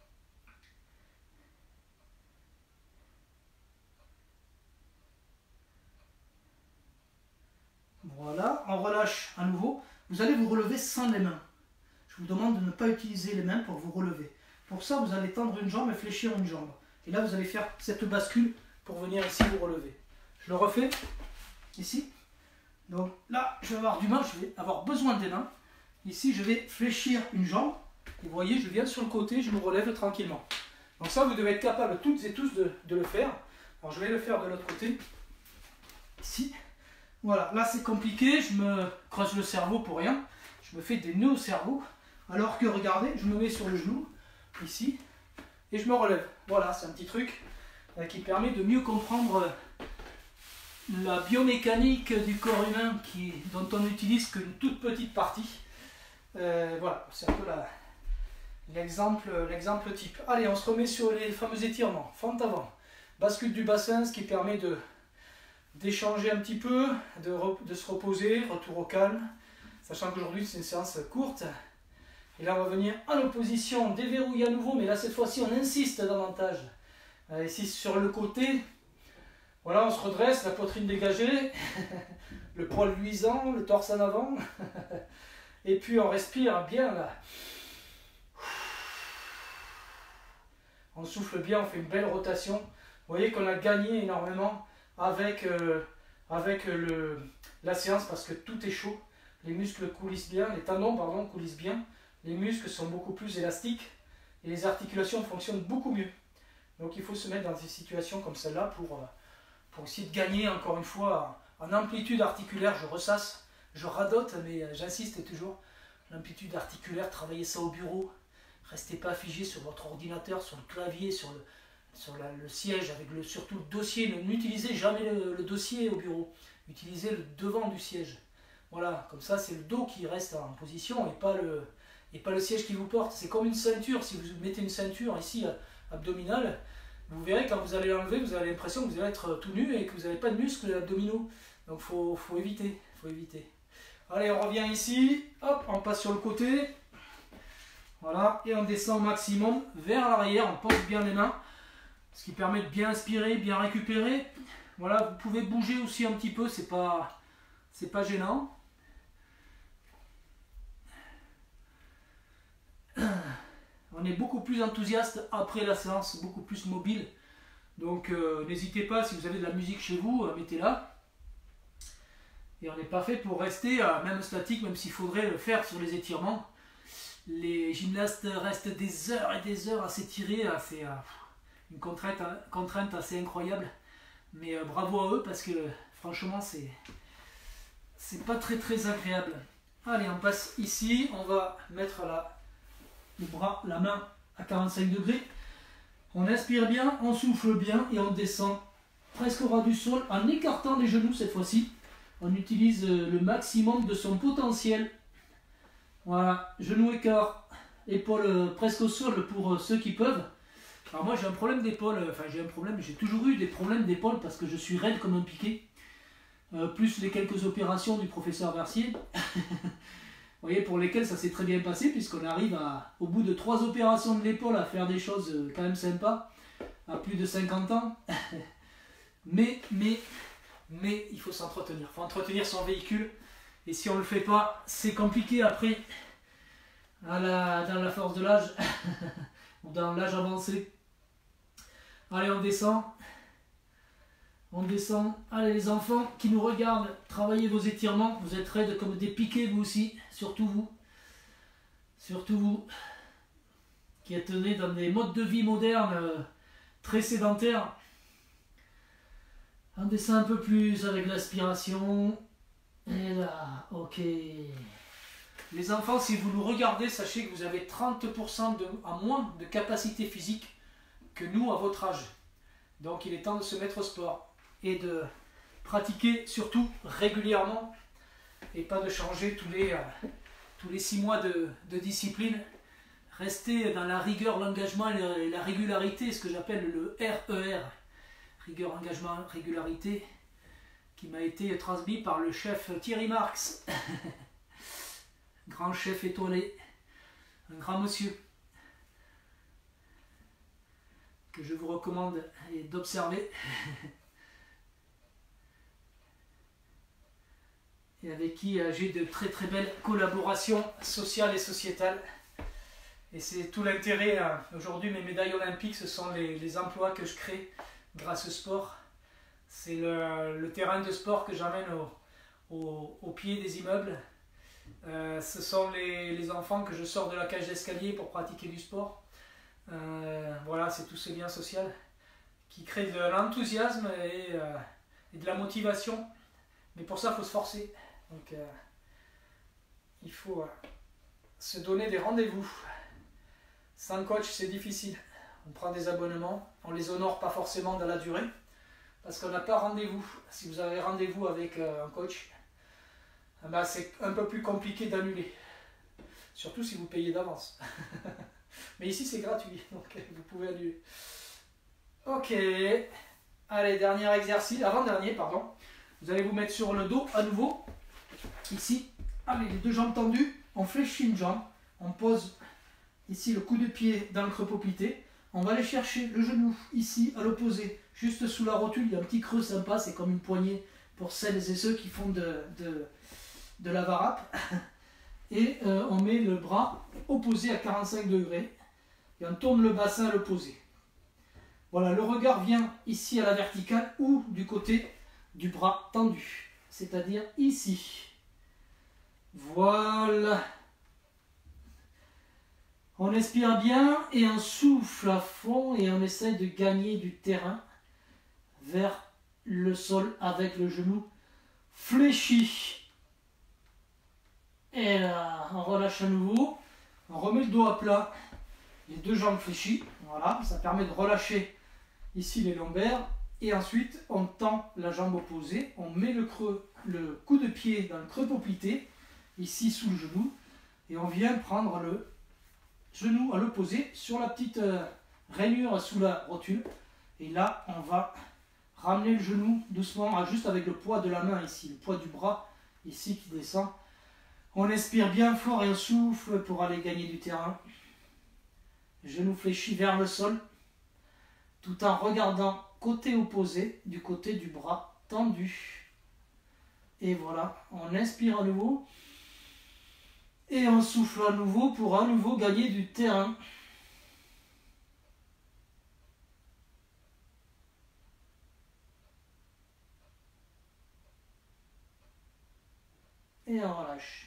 Voilà, on relâche à nouveau. Vous allez vous relever sans les mains. Je vous demande de ne pas utiliser les mains pour vous relever. Pour ça, vous allez tendre une jambe et fléchir une jambe. Et là, vous allez faire cette bascule pour venir ici vous relever. Je le refais, ici. Donc là, je vais avoir du mal, je vais avoir besoin des mains. Ici, je vais fléchir une jambe. Et vous voyez, je viens sur le côté, je me relève tranquillement. Donc ça, vous devez être capable toutes et tous de, de le faire. Alors, je vais le faire de l'autre côté. Ici. Voilà, là, c'est compliqué. Je me creuse le cerveau pour rien. Je me fais des nœuds au cerveau. Alors que, regardez, je me mets sur le genou, ici. Et je me relève. Voilà, c'est un petit truc euh, qui permet de mieux comprendre... Euh, la biomécanique du corps humain qui, dont on n'utilise qu'une toute petite partie. Euh, voilà, c'est un peu l'exemple l'exemple type. Allez, on se remet sur les fameux étirements. Fente avant, bascule du bassin, ce qui permet de d'échanger un petit peu, de, de se reposer, retour au calme, sachant qu'aujourd'hui c'est une séance courte. Et là on va venir en opposition, déverrouiller à nouveau, mais là cette fois-ci on insiste davantage. Euh, ici sur le côté. Voilà, on se redresse, la poitrine dégagée, le poil luisant, le torse en avant. Et puis on respire bien là. On souffle bien, on fait une belle rotation. Vous voyez qu'on a gagné énormément avec, euh, avec le, la séance parce que tout est chaud. Les muscles coulissent bien, les tendons pardon, coulissent bien. Les muscles sont beaucoup plus élastiques et les articulations fonctionnent beaucoup mieux. Donc il faut se mettre dans des situations comme celle-là pour, pour essayer de gagner encore une fois en amplitude articulaire. Je ressasse, je radote, mais j'insiste toujours. L'amplitude articulaire, travaillez ça au bureau. Restez pas figé sur votre ordinateur, sur le clavier, sur le, sur la, le siège, avec le, surtout le dossier. N'utilisez jamais le, le dossier au bureau. Utilisez le devant du siège. Voilà, comme ça c'est le dos qui reste en position et pas le, et pas le siège qui vous porte. C'est comme une ceinture. Si vous mettez une ceinture ici abdominale, vous verrez quand vous allez l'enlever, vous avez l'impression que vous allez être tout nu et que vous n'avez pas de muscles abdominaux. Donc il faut, faut éviter, faut éviter. Allez, on revient ici. Hop, on passe sur le côté. Voilà, et on descend au maximum vers l'arrière, on pose bien les mains, ce qui permet de bien inspirer, bien récupérer. Voilà, vous pouvez bouger aussi un petit peu, c'est pas, c'est pas gênant. On est beaucoup plus enthousiaste après la séance, beaucoup plus mobile. Donc euh, n'hésitez pas, si vous avez de la musique chez vous, euh, mettez-la. Et on n'est pas fait pour rester euh, même statique, même s'il faudrait le faire sur les étirements. Les gymnastes restent des heures et des heures à s'étirer, c'est une contrainte, contrainte assez incroyable. Mais euh, bravo à eux parce que franchement c'est c'est pas très très agréable. Allez, on passe ici, on va mettre la, le bras, la main à quarante-cinq degrés. On inspire bien, on souffle bien et on descend presque au ras du sol en écartant les genoux cette fois-ci. On utilise le maximum de son potentiel. Voilà, genou écart, épaules euh, presque au sol pour euh, ceux qui peuvent. Alors moi j'ai un problème d'épaule, euh, enfin j'ai un problème, j'ai toujours eu des problèmes d'épaule parce que je suis raide comme un piquet. Euh, plus les quelques opérations du professeur Mercier. Vous voyez, pour lesquelles ça s'est très bien passé puisqu'on arrive à, au bout de trois opérations de l'épaule à faire des choses euh, quand même sympas, à plus de cinquante ans. mais, mais, mais il faut s'entretenir, il faut entretenir son véhicule. Et si on ne le fait pas, c'est compliqué après, à la, dans la force de l'âge, ou dans l'âge avancé. Allez, on descend. On descend. Allez, les enfants qui nous regardent, travaillez vos étirements. Vous êtes raides comme des piquets, vous aussi. Surtout vous. Surtout vous. Qui êtes nés dans des modes de vie modernes, euh, très sédentaires. On descend un peu plus avec l'aspiration. Et là, ok. Les enfants, si vous nous regardez, sachez que vous avez trente pour cent de, en moins de capacité physique que nous à votre âge. Donc il est temps de se mettre au sport et de pratiquer surtout régulièrement et pas de changer tous les, euh, tous les six mois de, de discipline. Restez dans la rigueur, l'engagement et la, la régularité, ce que j'appelle le R E R. Rigueur, engagement, régularité, qui m'a été transmis par le chef Thierry Marx, grand chef étoilé, un grand monsieur, que je vous recommande d'observer, et avec qui j'ai de très très belles collaborations sociales et sociétales. Et c'est tout l'intérêt, aujourd'hui mes médailles olympiques, ce sont les, les emplois que je crée grâce au sport. C'est le, le terrain de sport que j'emmène au, au, au pied des immeubles. Euh, ce sont les, les enfants que je sors de la cage d'escalier pour pratiquer du sport. Euh, voilà, c'est tout ce lien social qui crée de l'enthousiasme et, euh, et de la motivation. Mais pour ça, il faut se forcer. Donc, euh, il faut euh, se donner des rendez-vous. Sans coach, c'est difficile. On prend des abonnements, on les honore pas forcément dans la durée. Parce qu'on n'a pas rendez-vous. Si vous avez rendez-vous avec euh, un coach, eh ben c'est un peu plus compliqué d'annuler. Surtout si vous payez d'avance. Mais ici c'est gratuit, donc vous pouvez annuler. Ok. Allez, dernier exercice, avant-dernier, pardon. Vous allez vous mettre sur le dos à nouveau. Ici. Allez, les deux jambes tendues. On fléchit une jambe. On pose ici le coup de pied dans le creux poplité. On va aller chercher le genou ici à l'opposé, juste sous la rotule, il y a un petit creux sympa, c'est comme une poignée pour celles et ceux qui font de, de, de la varap. et euh, on met le bras opposé à quarante-cinq degrés et on tourne le bassin à l'opposé. Voilà, le regard vient ici à la verticale ou du côté du bras tendu, c'est-à-dire ici. Voilà. On inspire bien et on souffle à fond et on essaye de gagner du terrain vers le sol avec le genou fléchi. Et là, on relâche à nouveau. On remet le dos à plat, les deux jambes fléchies. Voilà, ça permet de relâcher ici les lombaires. Et ensuite, on tend la jambe opposée. On met le, creux, le coup de pied dans le creux poplité, ici sous le genou. Et on vient prendre le genou à l'opposé sur la petite euh, rainure sous la rotule. Et là, on va ramener le genou doucement, juste avec le poids de la main ici, le poids du bras ici qui descend. On inspire bien fort et on souffle pour aller gagner du terrain. Genou fléchi vers le sol, tout en regardant côté opposé, du côté du bras tendu. Et voilà, on inspire à nouveau. Et on souffle à nouveau pour à nouveau gagner du terrain. Et on relâche.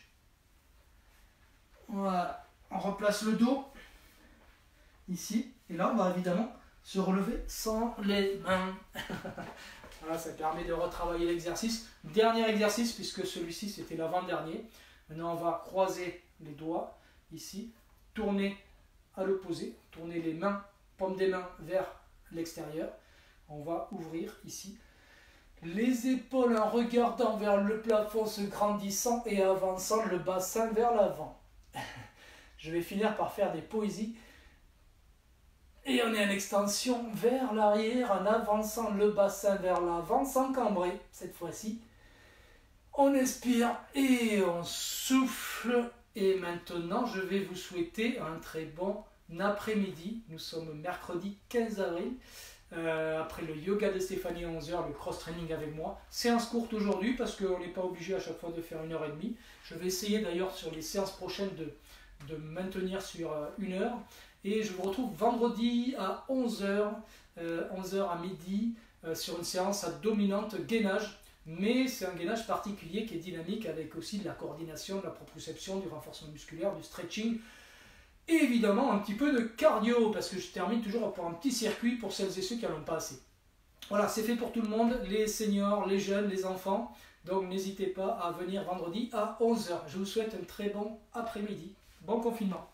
Voilà, on replace le dos ici. Et là, on va évidemment se relever sans les mains. Voilà, ça permet de retravailler l'exercice. Dernier exercice, puisque celui-ci c'était l'avant-dernier. Maintenant, on va croiser les doigts ici, tourner à l'opposé, tourner les mains, paume des mains vers l'extérieur. On va ouvrir ici les épaules en regardant vers le plafond, se grandissant et avançant le bassin vers l'avant. Je vais finir par faire des poésies. Et on est en extension vers l'arrière en avançant le bassin vers l'avant sans cambrer cette fois-ci. On inspire et on souffle. Et maintenant, je vais vous souhaiter un très bon après-midi. Nous sommes mercredi quinze avril. Euh, après le yoga de Stéphanie à onze heures, le cross-training avec moi. Séance courte aujourd'hui parce qu'on n'est pas obligé à chaque fois de faire une heure et demie. Je vais essayer d'ailleurs sur les séances prochaines de, de maintenir sur une heure. Et je vous retrouve vendredi à onze heures, euh, onze heures à midi, euh, sur une séance à dominante gainage. Mais c'est un gainage particulier qui est dynamique avec aussi de la coordination, de la proprioception, du renforcement musculaire, du stretching. Et évidemment un petit peu de cardio, parce que je termine toujours par un petit circuit pour celles et ceux qui n'en ont pas assez. Voilà, c'est fait pour tout le monde, les seniors, les jeunes, les enfants. Donc n'hésitez pas à venir vendredi à onze heures. Je vous souhaite un très bon après-midi. Bon confinement.